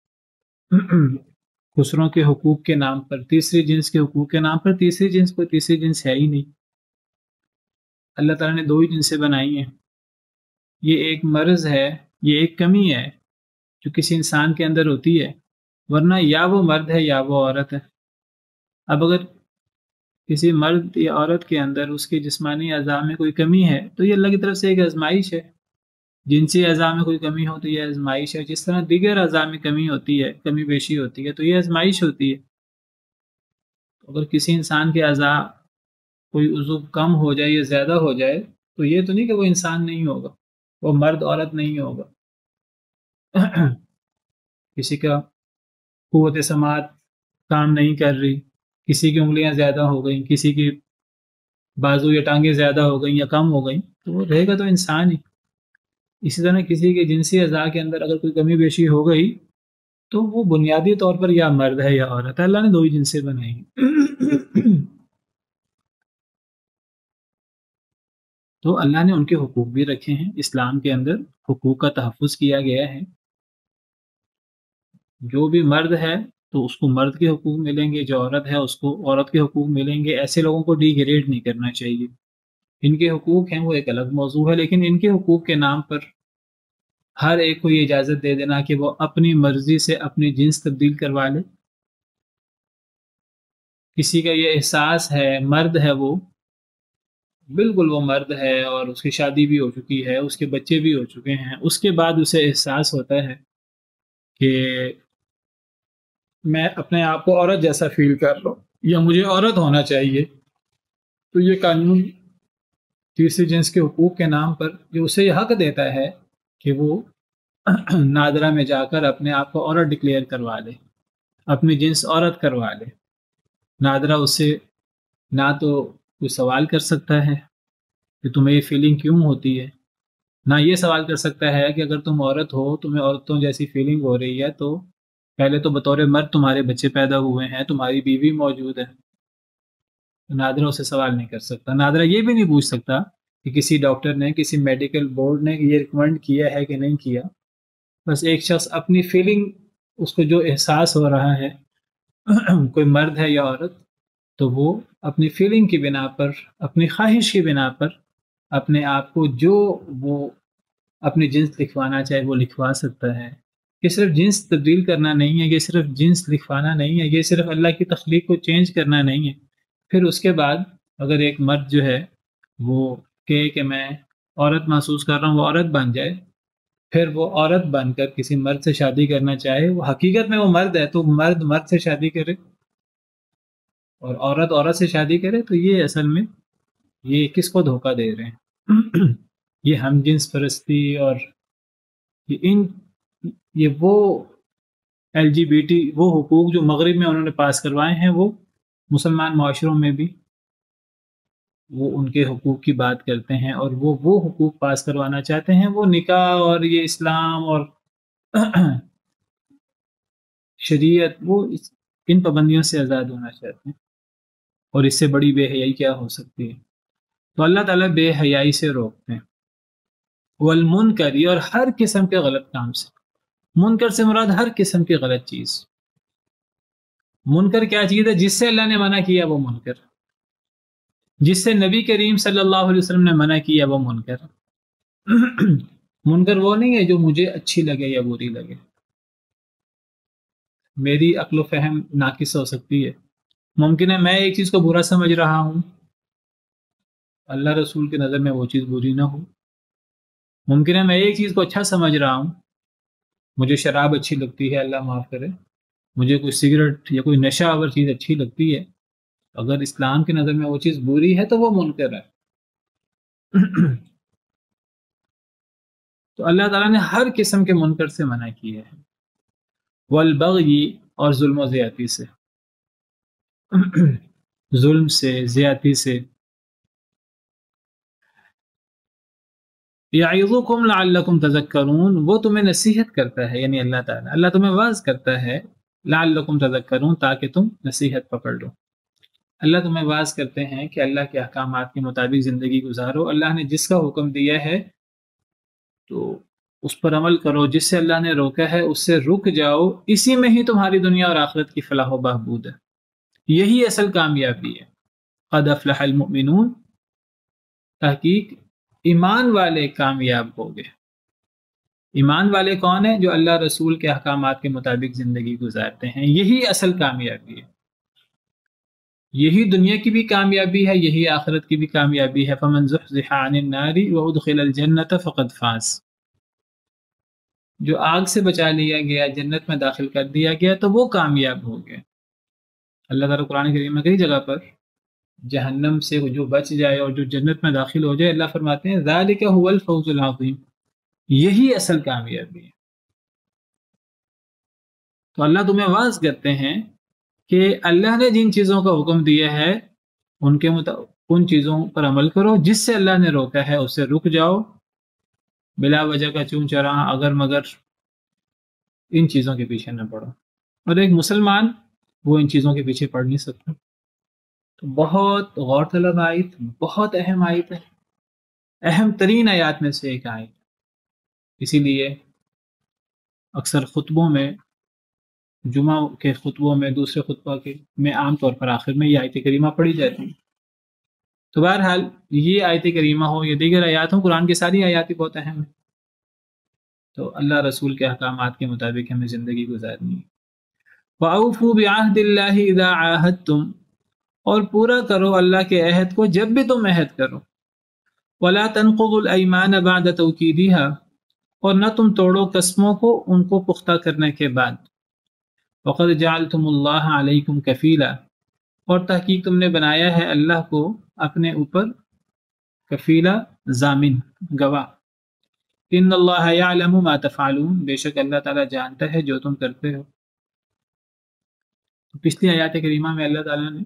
دوسروں کے حقوق کے نام پر، تیسری جنس کے حقوق کے نام پر۔ تیسری جنس کوئی تیسری جنس ہے ہی نہیں، اللہ تعالیٰ نے دو ہی جنسیں بنائی ہیں۔ یہ ایک مرض ہے، یہ ایک کمی ہے جو کسی انسان کے اندر ہوتی ہے، ورنہ یا وہ مرد ہے یا وہ عورت ہے۔ اب اگر کسی مرد یا عورت کے اندر اس کے جسمانی اعضاء میں کوئی کمی ہے تو یہ اللہ کی طرف سے ایک آزمائش ہے۔ جنسی اعضاء میں کوئی کمی ہو تو یہ آزمائش ہے، جس طرح دیگر اعضاء میں کمی ہوتی ہے، کمی بیشی ہوتی ہے، تو یہ آزمائش ہوتی ہے۔ اگر کسی انسان کے اعضاء کوئی عضو کم ہو جائے یا زیادہ ہو جائے تو یہ تو نہیں کہ وہ انسان نہیں ہوگا، وہ مرد عورت نہیں ہوگا۔ کسی کا قوت سماعت کام نہیں کر رہی، کسی کی انگلیاں زیادہ ہو گئیں، کسی کی بازو یا ٹانگیں زیادہ ہو گئیں یا کم ہو گئیں، تو وہ رہے گا تو انسان ہی۔ اسی طرح کسی کے جنسی اعضاء کے اندر اگر کوئی کمی بیشی ہو گئی تو وہ بنیادی طور پر یا مرد ہے یا عورت ہے، اللہ نے دو ہی جنسیں بنائی ہیں۔ تو اللہ نے ان کے حقوق بھی رکھے ہیں، اسلام کے اندر حقوق کا تحفظ کیا گیا ہے۔ جو بھی مرد ہے تو اس کو مرد کے حقوق ملیں گے، جو عورت ہے اس کو عورت کے حقوق ملیں گے۔ ایسے لوگوں کو ڈی گریڈ نہیں کرنا چاہیے، ان کے حقوق ہیں وہ ایک الگ موضوع ہے، لیکن ان کے حقوق کے نام پر ہر ایک کو یہ اجازت دے دینا کہ وہ اپنی مرضی سے اپنی جنس تبدیل کروا لے۔ کسی کا یہ احساس ہے، مرد ہے وہ، بالکل وہ مرد ہے اور اس کی شادی بھی ہو چکی ہے، اس کے بچے بھی ہو چکے ہیں، اس کے بعد اسے احساس ہوتا ہے کہ میں اپنے آپ کو عورت جیسا فیل کر لوں یا مجھے عورت ہونا چاہیے، تو یہ قانون تیسری جنس کے حقوق کے نام پر جو اسے یہ حق دیتا ہے کہ وہ نادرہ میں جا کر اپنے آپ کو عورت ڈکلیئر کروا لے، اپنی جنس عورت کروا لے۔ نادرہ اس سے نہ تو کوئی سوال کر سکتا ہے کہ تمہیں یہ فیلنگ کیوں ہوتی ہے، نہ یہ سوال کر سکتا ہے کہ اگر تم عورت ہو، تمہیں عورتوں جیسی فیلنگ ہو رہی ہے، تو پہلے تو بطور مرد تمہارے بچے پیدا ہوئے ہیں، تمہاری بیوی موجود ہے۔ نادرہ اسے سوال نہیں کر سکتا۔ نادرہ یہ بھی نہیں پوچھ سکتا کہ کسی ڈاکٹر نے، کسی میڈیکل بورڈ نے یہ ریکمنڈ کیا ہے کہ نہیں کیا۔ بس ایک شخص اپنی فیلنگ، اس کو جو احساس ہو رہا ہے کوئی مرد ہے یا عورت، تو وہ اپنی فیلنگ کی بنا پر، اپنی خواہش کی بنا پر اپنے آپ کو جو وہ اپنی جنس لکھوانا چاہے وہ لکھوا سکتا ہے. یہ صرف جنس تبدیل کرنا نہیں ہے، یہ صرف جنس لکھوانا نہیں ہے، یہ صرف اللہ کی تخلیق کو چینج کرنا نہیں ہے. پھر اس کے بعد اگر ایک مرد جو ہے وہ کہے کہ میں عورت محسوس کر رہا ہوں، وہ عورت بن جائے، پھر وہ عورت بن کر کسی مرد سے شادی کرنا چاہے، وہ حقیقت میں وہ مرد ہے تو مرد مرد سے شادی کرے اور عورت عورت سے شادی کرے، تو یہ اصل میں یہ کس کو دھوکہ دے رہے ہیں؟ یہ ہم جنس پرستی اور یہ وہ LGBT وہ حقوق جو مغرب میں انہوں نے پاس کروائے ہیں، وہ مسلمان معاشروں میں بھی وہ ان کے حقوق کی بات کرتے ہیں اور وہ حقوق پاس کروانا چاہتے ہیں. وہ نکاح اور یہ اسلام اور شریعت وہ ان پابندیوں سے آزاد ہونا چاہتے ہیں، اور اس سے بڑی بے حیائی کیا ہو سکتی ہے. تو اللہ تعالیٰ بے حیائی سے روکتے ہیں. والمنکر، اور ہر قسم کے غلط کام سے. منکر سے مراد ہر قسم کی غلط چیز. منکر کیا چیز ہے؟ جس سے اللہ نے منع کیا وہ منکر، جس سے نبی کریم صلی اللہ علیہ وسلم نے منع کیا وہ منکر. منکر وہ نہیں ہے جو مجھے اچھی لگے یا بری لگے. میری عقل و فہم ناقص ہو سکتی ہے، ممکن ہے میں ایک چیز کو برا سمجھ رہا ہوں، اللہ رسول کی نظر میں وہ چیز بری نہ ہو. ممکن ہے میں ایک چیز کو اچھا سمجھ رہا ہوں، مجھے شراب اچھی لگتی ہے، اللہ معاف کرے، مجھے کوئی سگریٹ یا کوئی نشہ آور چیز اچھی لگتی ہے، اگر اسلام کی نظر میں وہ چیز بری ہے تو وہ منکر ہے. تو اللہ تعالیٰ نے ہر قسم کے منکر سے منع کیا ہے. والبغی، اور ظلم و زیادتی سے. ظلم سے، زیادتی سے. یعظکم لعلکم تذکرون، وہ تمہیں نصیحت کرتا ہے، یعنی اللہ تعالیٰ، اللہ تمہیں واعظ کرتا ہے، لعلکم تذکرون، تاکہ تم نصیحت پکڑ لو. اللہ تمہیں واعظ کرتے ہیں کہ اللہ کے احکامات کے مطابق زندگی گزارو. اللہ نے جس کا حکم دیا ہے تو اس پر عمل کرو، جس سے اللہ نے روکا ہے اس سے رک جاؤ. اسی میں ہی تمہاری دنیا اور آخرت کی فلاح و بہبود ہے، یہی اصل کامیابی ہے. قد افلح المؤمنون، تحقیق ایمان والے کامیاب ہو گئے. ایمان والے کون ہیں؟ جو اللہ رسول کے احکامات کے مطابق زندگی گزارتے ہیں، یہی اصل کامیابی ہے. یہی دنیا کی بھی کامیابی ہے، یہی آخرت کی بھی کامیابی ہے. فمن زحزح عن النار وادخل الجنة فقد فاز، جو آگ سے بچا لیا گیا، جنت میں داخل کر دیا گیا، تو وہ کامیاب ہو گئے. اللہ تعالیٰ قرآن کریم میں کئی جگہ پر جہنم سے جو بچ جائے اور جو جنت میں داخل ہو جائے، اللہ فرماتے ہیں ذالک هو الفوز العظیم، یہی اصل کامیابی ہے. تو اللہ تمہیں واعظ کرتے ہیں کہ اللہ نے جن چیزوں کا حکم دیا ہے ان چیزوں پر عمل کرو، جس سے اللہ نے روکا ہے اس سے رک جاؤ. بلا وجہ کا چون چراں اگر مگر ان چیزوں کے پیچھے نہ پڑو. اور ایک مسلمان وہ ان چیزوں کے پیچھے پڑ نہیں سکتا. تو بہت غور طلب آیت، بہت اہم آیت ہے، اہم ترین آیات میں سے ایک آیت. اسی لیے اکثر خطبوں میں، جمعہ کے خطبوں میں، دوسرے خطبہ کے میں عام طور پر آخر میں یہ آیت کریمہ پڑھی جاتی ہے. تو بہرحال یہ آیت کریمہ ہو یا دیگر آیات ہوں، قرآن کی ساری آیات ہی بہت اہم ہیں. تو اللہ رسول کے احکامات کے مطابق ہمیں زندگی گزارنی ہے. وَأَوْفُوا بِعَهْدِ اللَّهِ إِذَا عَاهَدتُّمْ، اور پورا کرو اللہ کے عہد کو جب بھی تم عہد کرو. وَلَا تَنْقُضُوا الْأَيْمَانَ بَعْدَ تَوْكِيدِهَا، اور نہ تم توڑو قسموں کو ان کو پختہ کرنے کے بعد. وَقَدْ جَعَلْتُمُ اللَّهَ عَلَيْكُمْ كَفِيلًا، اور تحقیق تم نے بنایا ہے اللہ کو اپنے اوپر کفیلا، ضامن، گواہ. ان اللہ یعلم ما تفعلون، بے شک اللہ تعالیٰ جانتا ہے جو تم کرتے ہو. پچھلی آیات کریمہ میں اللہ تعالیٰ نے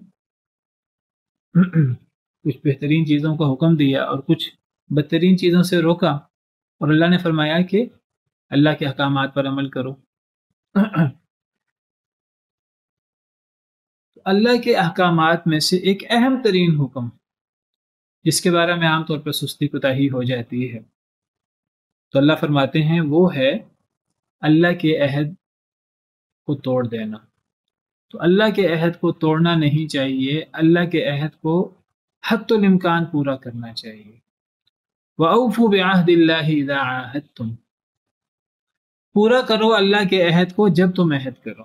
کچھ بہترین چیزوں کا حکم دیا اور کچھ بدترین چیزوں سے روکا، اور اللہ نے فرمایا کہ اللہ کے احکامات پر عمل کرو. اللہ کے احکامات میں سے ایک اہم ترین حکم جس کے بارے میں عام طور پر سستی کوتاہی ہو جاتی ہے، تو اللہ فرماتے ہیں وہ ہے اللہ کے عہد کو توڑ دینا. تو اللہ کے عہد کو توڑنا نہیں چاہیے، اللہ کے عہد کو حتی الامکان پورا کرنا چاہیے۔ وَأَوْفُوا بِعَهْدِ اللَّهِ إِذَا عَاهَدتُّمْ، پورا کرو اللہ کے عہد کو جب تم عہد کرو۔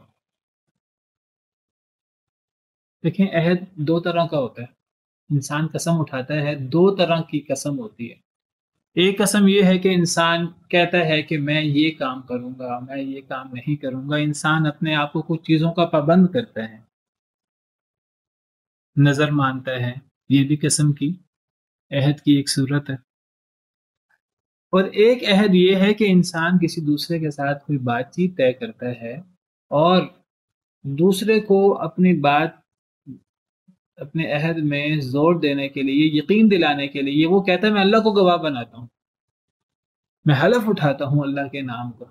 دیکھیں عہد دو طرح کا ہوتا ہے، انسان قسم اٹھاتا ہے، دو طرح کی قسم ہوتی ہے۔ ایک قسم یہ ہے کہ انسان کہتا ہے کہ میں یہ کام کروں گا، میں یہ کام نہیں کروں گا، انسان اپنے آپ کو کچھ چیزوں کا پابند کرتا ہے، نظر مانتا ہے، یہ بھی قسم کی عہد کی ایک صورت ہے۔ اور ایک عہد یہ ہے کہ انسان کسی دوسرے کے ساتھ کوئی بات چیت طے کرتا ہے اور دوسرے کو اپنی بات، اپنے عہد میں زور دینے کے لیے، یقین دلانے کے لیے وہ کہتا ہے میں اللہ کو گواہ بناتا ہوں، میں حلف اٹھاتا ہوں اللہ کے نام کا۔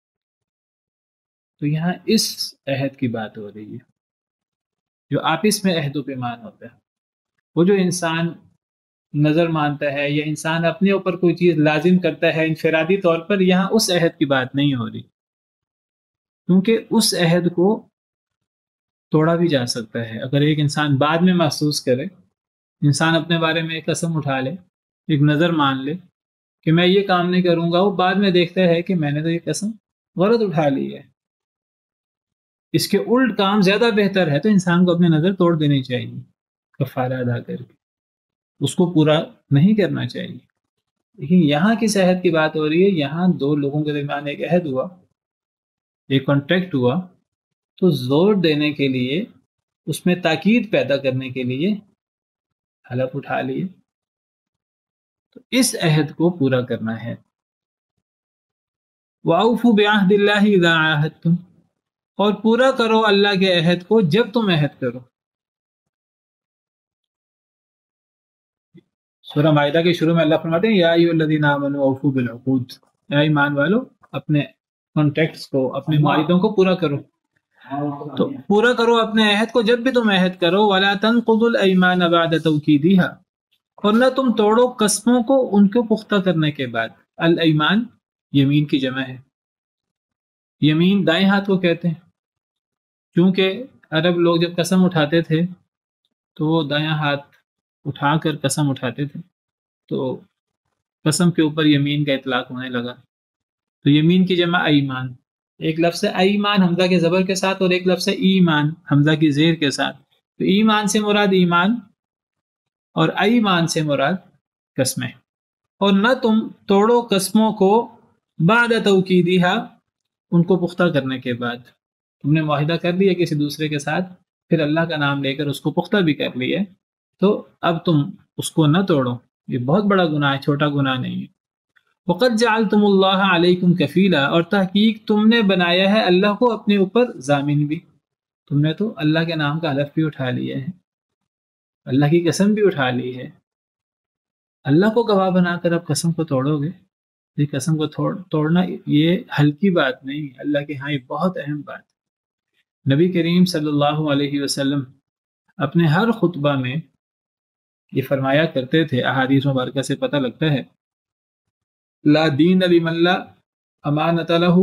تو یہاں اس عہد کی بات ہو رہی ہے جو آپس میں عہد و پیمان ہوتا ہے۔ وہ جو انسان نظر مانتا ہے یا انسان اپنے اوپر کوئی چیز لازم کرتا ہے انفرادی طور پر، یہاں اس عہد کی بات نہیں ہو رہی، کیونکہ اس عہد کو توڑا بھی جا سکتا ہے۔ اگر ایک انسان بعد میں محسوس کرے، انسان اپنے بارے میں ایک قسم اٹھا لے، ایک نظر مان لے کہ میں یہ کام نہیں کروں گا، وہ بعد میں دیکھتا ہے کہ میں نے تو یہ قسم غلط اٹھا لی ہے، اس کے الٹ کام زیادہ بہتر ہے، تو انسان کو اپنی نظر توڑ دینی چاہیے کفارہ ادا کر کے، اس کو پورا نہیں کرنا چاہیے۔ لیکن یہاں کس عہد کی بات ہو رہی ہے؟ یہاں دو لوگوں کے درمیان ایک عہد ہوا، ایک کانٹریکٹ ہوا، تو زور دینے کے لیے، اس میں تاکید پیدا کرنے کے لیے حلف اٹھا لیے، تو اس عہد کو پورا کرنا ہے۔ وَأَوْفُوا بِعَهْدِ اللَّهِ إِذَا عَاهَدتُّمْ، اور پورا کرو اللہ کے عہد کو جب تم عہد کرو۔ سورہ مائدہ کے شروع میں اللہ فرماتے ہیں یا ایھا الذین آمنوا اوفوا بالعقود، اے ایمان والو اپنے کانٹریکٹس کو، اپنے معاہدوں کو پورا کرو۔ تو پورا کرو اپنے عہد کو جب بھی تم عہد کرو۔ وَلَا تَنقُضُوا الْأَيْمَانَ بَعْدَ تَوْکِیدِهَا، اور نہ تم توڑو قسموں کو ان کو پختہ کرنے کے بعد۔ الایمان یمین کی جمع ہے، یمین دائیں ہاتھ کو کہتے ہیں، کیونکہ عرب لوگ جب قسم اٹھاتے تھے تو وہ دایاں ہاتھ اٹھا کر قسم اٹھاتے تھے، تو قسم کے اوپر یمین کا اطلاق ہونے لگا۔ تو یمین کی جمع ایمان، ایک لفظ ہے ایمان حمزہ کے زبر کے ساتھ، اور ایک لفظ ہے ایمان حمزہ کی زیر کے ساتھ۔ تو ایمان سے مراد ایمان اور ایمان سے مراد قسمیں۔ اور نہ تم توڑو قسموں کو بعد توکیدہا، ان کو پختہ کرنے کے بعد۔ تم نے معاہدہ کر لیا کسی دوسرے کے ساتھ، پھر اللہ کا نام لے کر اس کو پختہ بھی کر لیا، تو اب تم اس کو نہ توڑو، یہ بہت بڑا گناہ ہے، چھوٹا گناہ نہیں ہے۔ وَقَدْ جَعَلْتُمُ اللَّهَ عَلَيْكُمْ كَفِيلًا، اور تحقیق تم نے بنایا ہے اللہ کو اپنے اوپر ضامن بھی۔ تم نے تو اللہ کے نام کا حلف بھی اٹھا لیا ہے، اللہ کی قسم بھی اٹھا لی ہے، اللہ کو گواہ بنا کر اب قسم کو توڑو گے؟ یہ قسم کو توڑنا یہ ہلکی بات نہیں، اللہ کے ہاں یہ بہت اہم بات ہے۔ نبی کریم صلی اللہ علیہ وسلم اپنے ہر خطبہ میں یہ فرمایا کرتے تھے، احادیث مبارکہ سے پتہ لگتا ہے، لا دین لمن لا امانت لہ،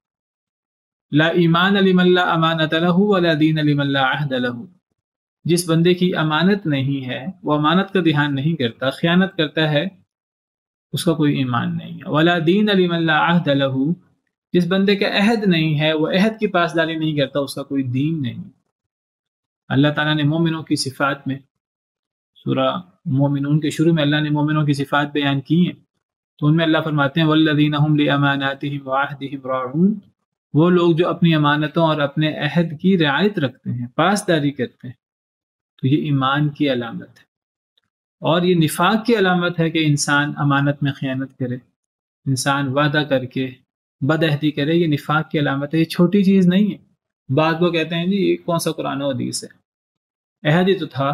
لا ایمان لمن لا امانت لہ، ولا دین لمن لا عہد لہ۔ جس بندے کی امانت نہیں ہے، وہ امانت کا دھیان نہیں کرتا، خیانت کرتا ہے، اس کا کوئی ایمان نہیں ہے۔ ولا دین لمن لا عہد لہ، جس بندے کا عہد نہیں ہے، وہ عہد کی پاسداری نہیں کرتا، اس کا کوئی دین نہیں۔ اللہ تعالیٰ نے مومنوں کی صفات میں، سورہ مومنون کے شروع میں اللہ نے مومنوں کی صفات بیان کی ہیں، تو ان میں اللہ فرماتے ہیں والذین هم لاماناتهم وعہدهم راعون، وہ لوگ جو اپنی امانتوں اور اپنے عہد کی رعایت رکھتے ہیں، پاسداری کرتے ہیں۔ تو یہ ایمان کی علامت ہے، اور یہ نفاق کی علامت ہے کہ انسان امانت میں خیانت کرے، انسان وعدہ کر کے بد عہدی کرے، یہ نفاق کی علامت ہے، یہ چھوٹی چیز نہیں ہے۔ بعض لوگ کہتے ہیں جی یہ کون سا قرآن و حدیث ہے، عہد ہی تو تھا۔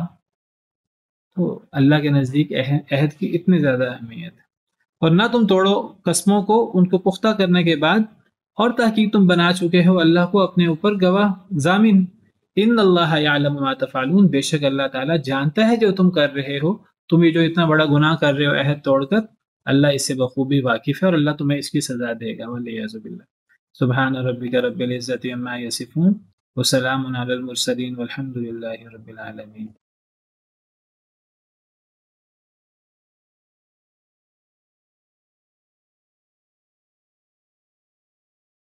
تو اللہ کے نزدیک عہد کی اتنی زیادہ اہمیت ہے۔ اور نہ تم توڑو قسموں کو ان کو پختہ کرنے کے بعد، اور تحقیق تم بنا چکے ہو اللہ کو اپنے اوپر گواہ ضامن۔ ان اللہ یعلم ما تفعلون، بے شک اللہ تعالیٰ جانتا ہے جو تم کر رہے ہو، تم یہ جو اتنا بڑا گناہ کر رہے ہو عہد توڑ کر، اللہ اس سے بخوبی واقف ہے، اور اللہ تمہیں اس کی سزا دے گا۔ والعیاذ باللہ۔ سبحان ربک رب العزۃ عما یصفون وسلام علی المرسلین والحمد للہ رب العالمین.